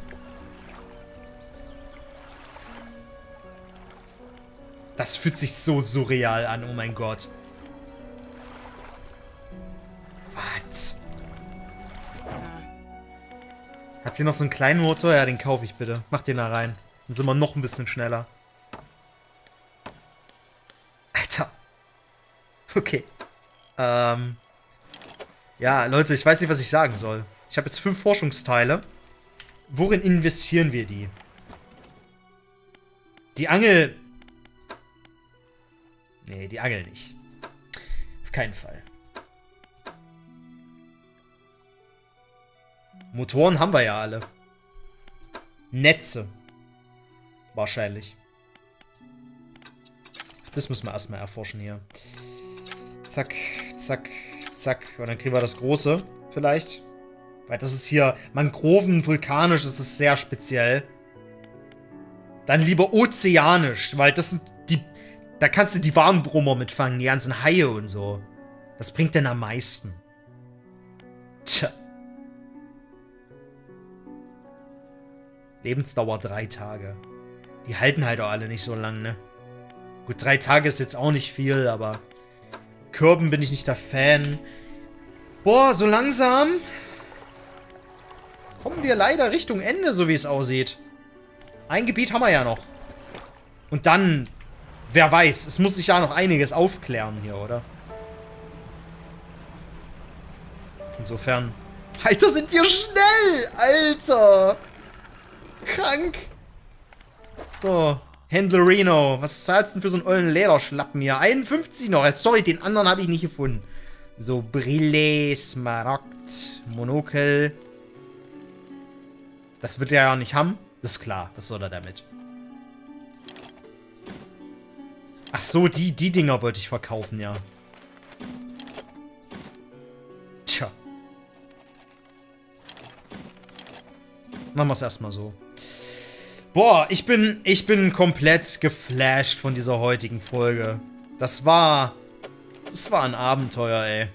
Das fühlt sich so surreal an, oh mein Gott. Was? Hat sie noch so einen kleinen Motor? Ja, den kaufe ich bitte. Mach den da rein. Dann sind wir noch ein bisschen schneller. Alter. Okay. Ähm. Ja, Leute, ich weiß nicht, was ich sagen soll. Ich habe jetzt fünf Forschungsteile. Worin investieren wir die? Die Angel... Nee, die Angel nicht. Auf keinen Fall. Motoren haben wir ja alle. Netze. Wahrscheinlich. Das müssen wir erstmal erforschen hier. Zack, zack, zack. Und dann kriegen wir das Große, vielleicht. Weil das ist hier Mangroven, vulkanisch, das ist sehr speziell. Dann lieber ozeanisch, weil das sind die... Da kannst du die Warnbrummer mitfangen, die ganzen Haie und so. Das bringt denn am meisten. Tja. Lebensdauer drei Tage. Die halten halt auch alle nicht so lang, ne? Gut, drei Tage ist jetzt auch nicht viel, aber... Körben bin ich nicht der Fan. Boah, so langsam... kommen wir leider Richtung Ende, so wie es aussieht. Ein Gebiet haben wir ja noch. Und dann... Wer weiß, es muss sich ja noch einiges aufklären hier, oder? Insofern... Alter, sind wir schnell! Alter! Krank! So, Händlerino. Was zahlst du denn für so einen ollen Lederschlappen hier? einundfünfzig noch. Sorry, den anderen habe ich nicht gefunden. So, Brille, Smaragd, Monokel. Das wird er ja nicht haben. Das ist klar, das soll er damit. Ach so, die, die Dinger wollte ich verkaufen, ja. Tja. Machen wir es erstmal so. Boah, ich bin, ich bin komplett geflasht von dieser heutigen Folge. Das war, das war ein Abenteuer, ey.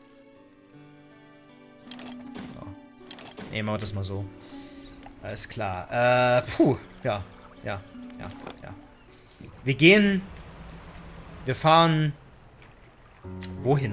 So. Nee, machen wir das mal so. Alles klar. Äh, puh. Ja, ja, ja, ja. Wir gehen... Wir fahren... Wohin?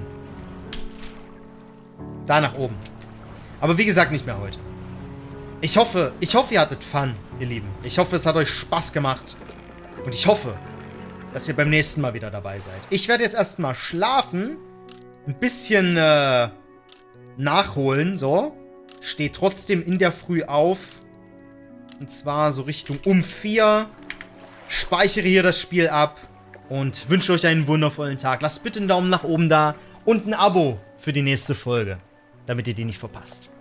Da nach oben. Aber wie gesagt, nicht mehr heute. Ich hoffe, ich hoffe, ihr hattet Fun, ihr Lieben. Ich hoffe, es hat euch Spaß gemacht. Und ich hoffe, dass ihr beim nächsten Mal wieder dabei seid. Ich werde jetzt erstmal schlafen. Ein bisschen äh, nachholen, so. Steht trotzdem in der Früh auf. Und zwar so Richtung um vier. Speichere hier das Spiel ab. Und wünsche euch einen wundervollen Tag. Lasst bitte einen Daumen nach oben da. Und ein Abo für die nächste Folge. Damit ihr die nicht verpasst.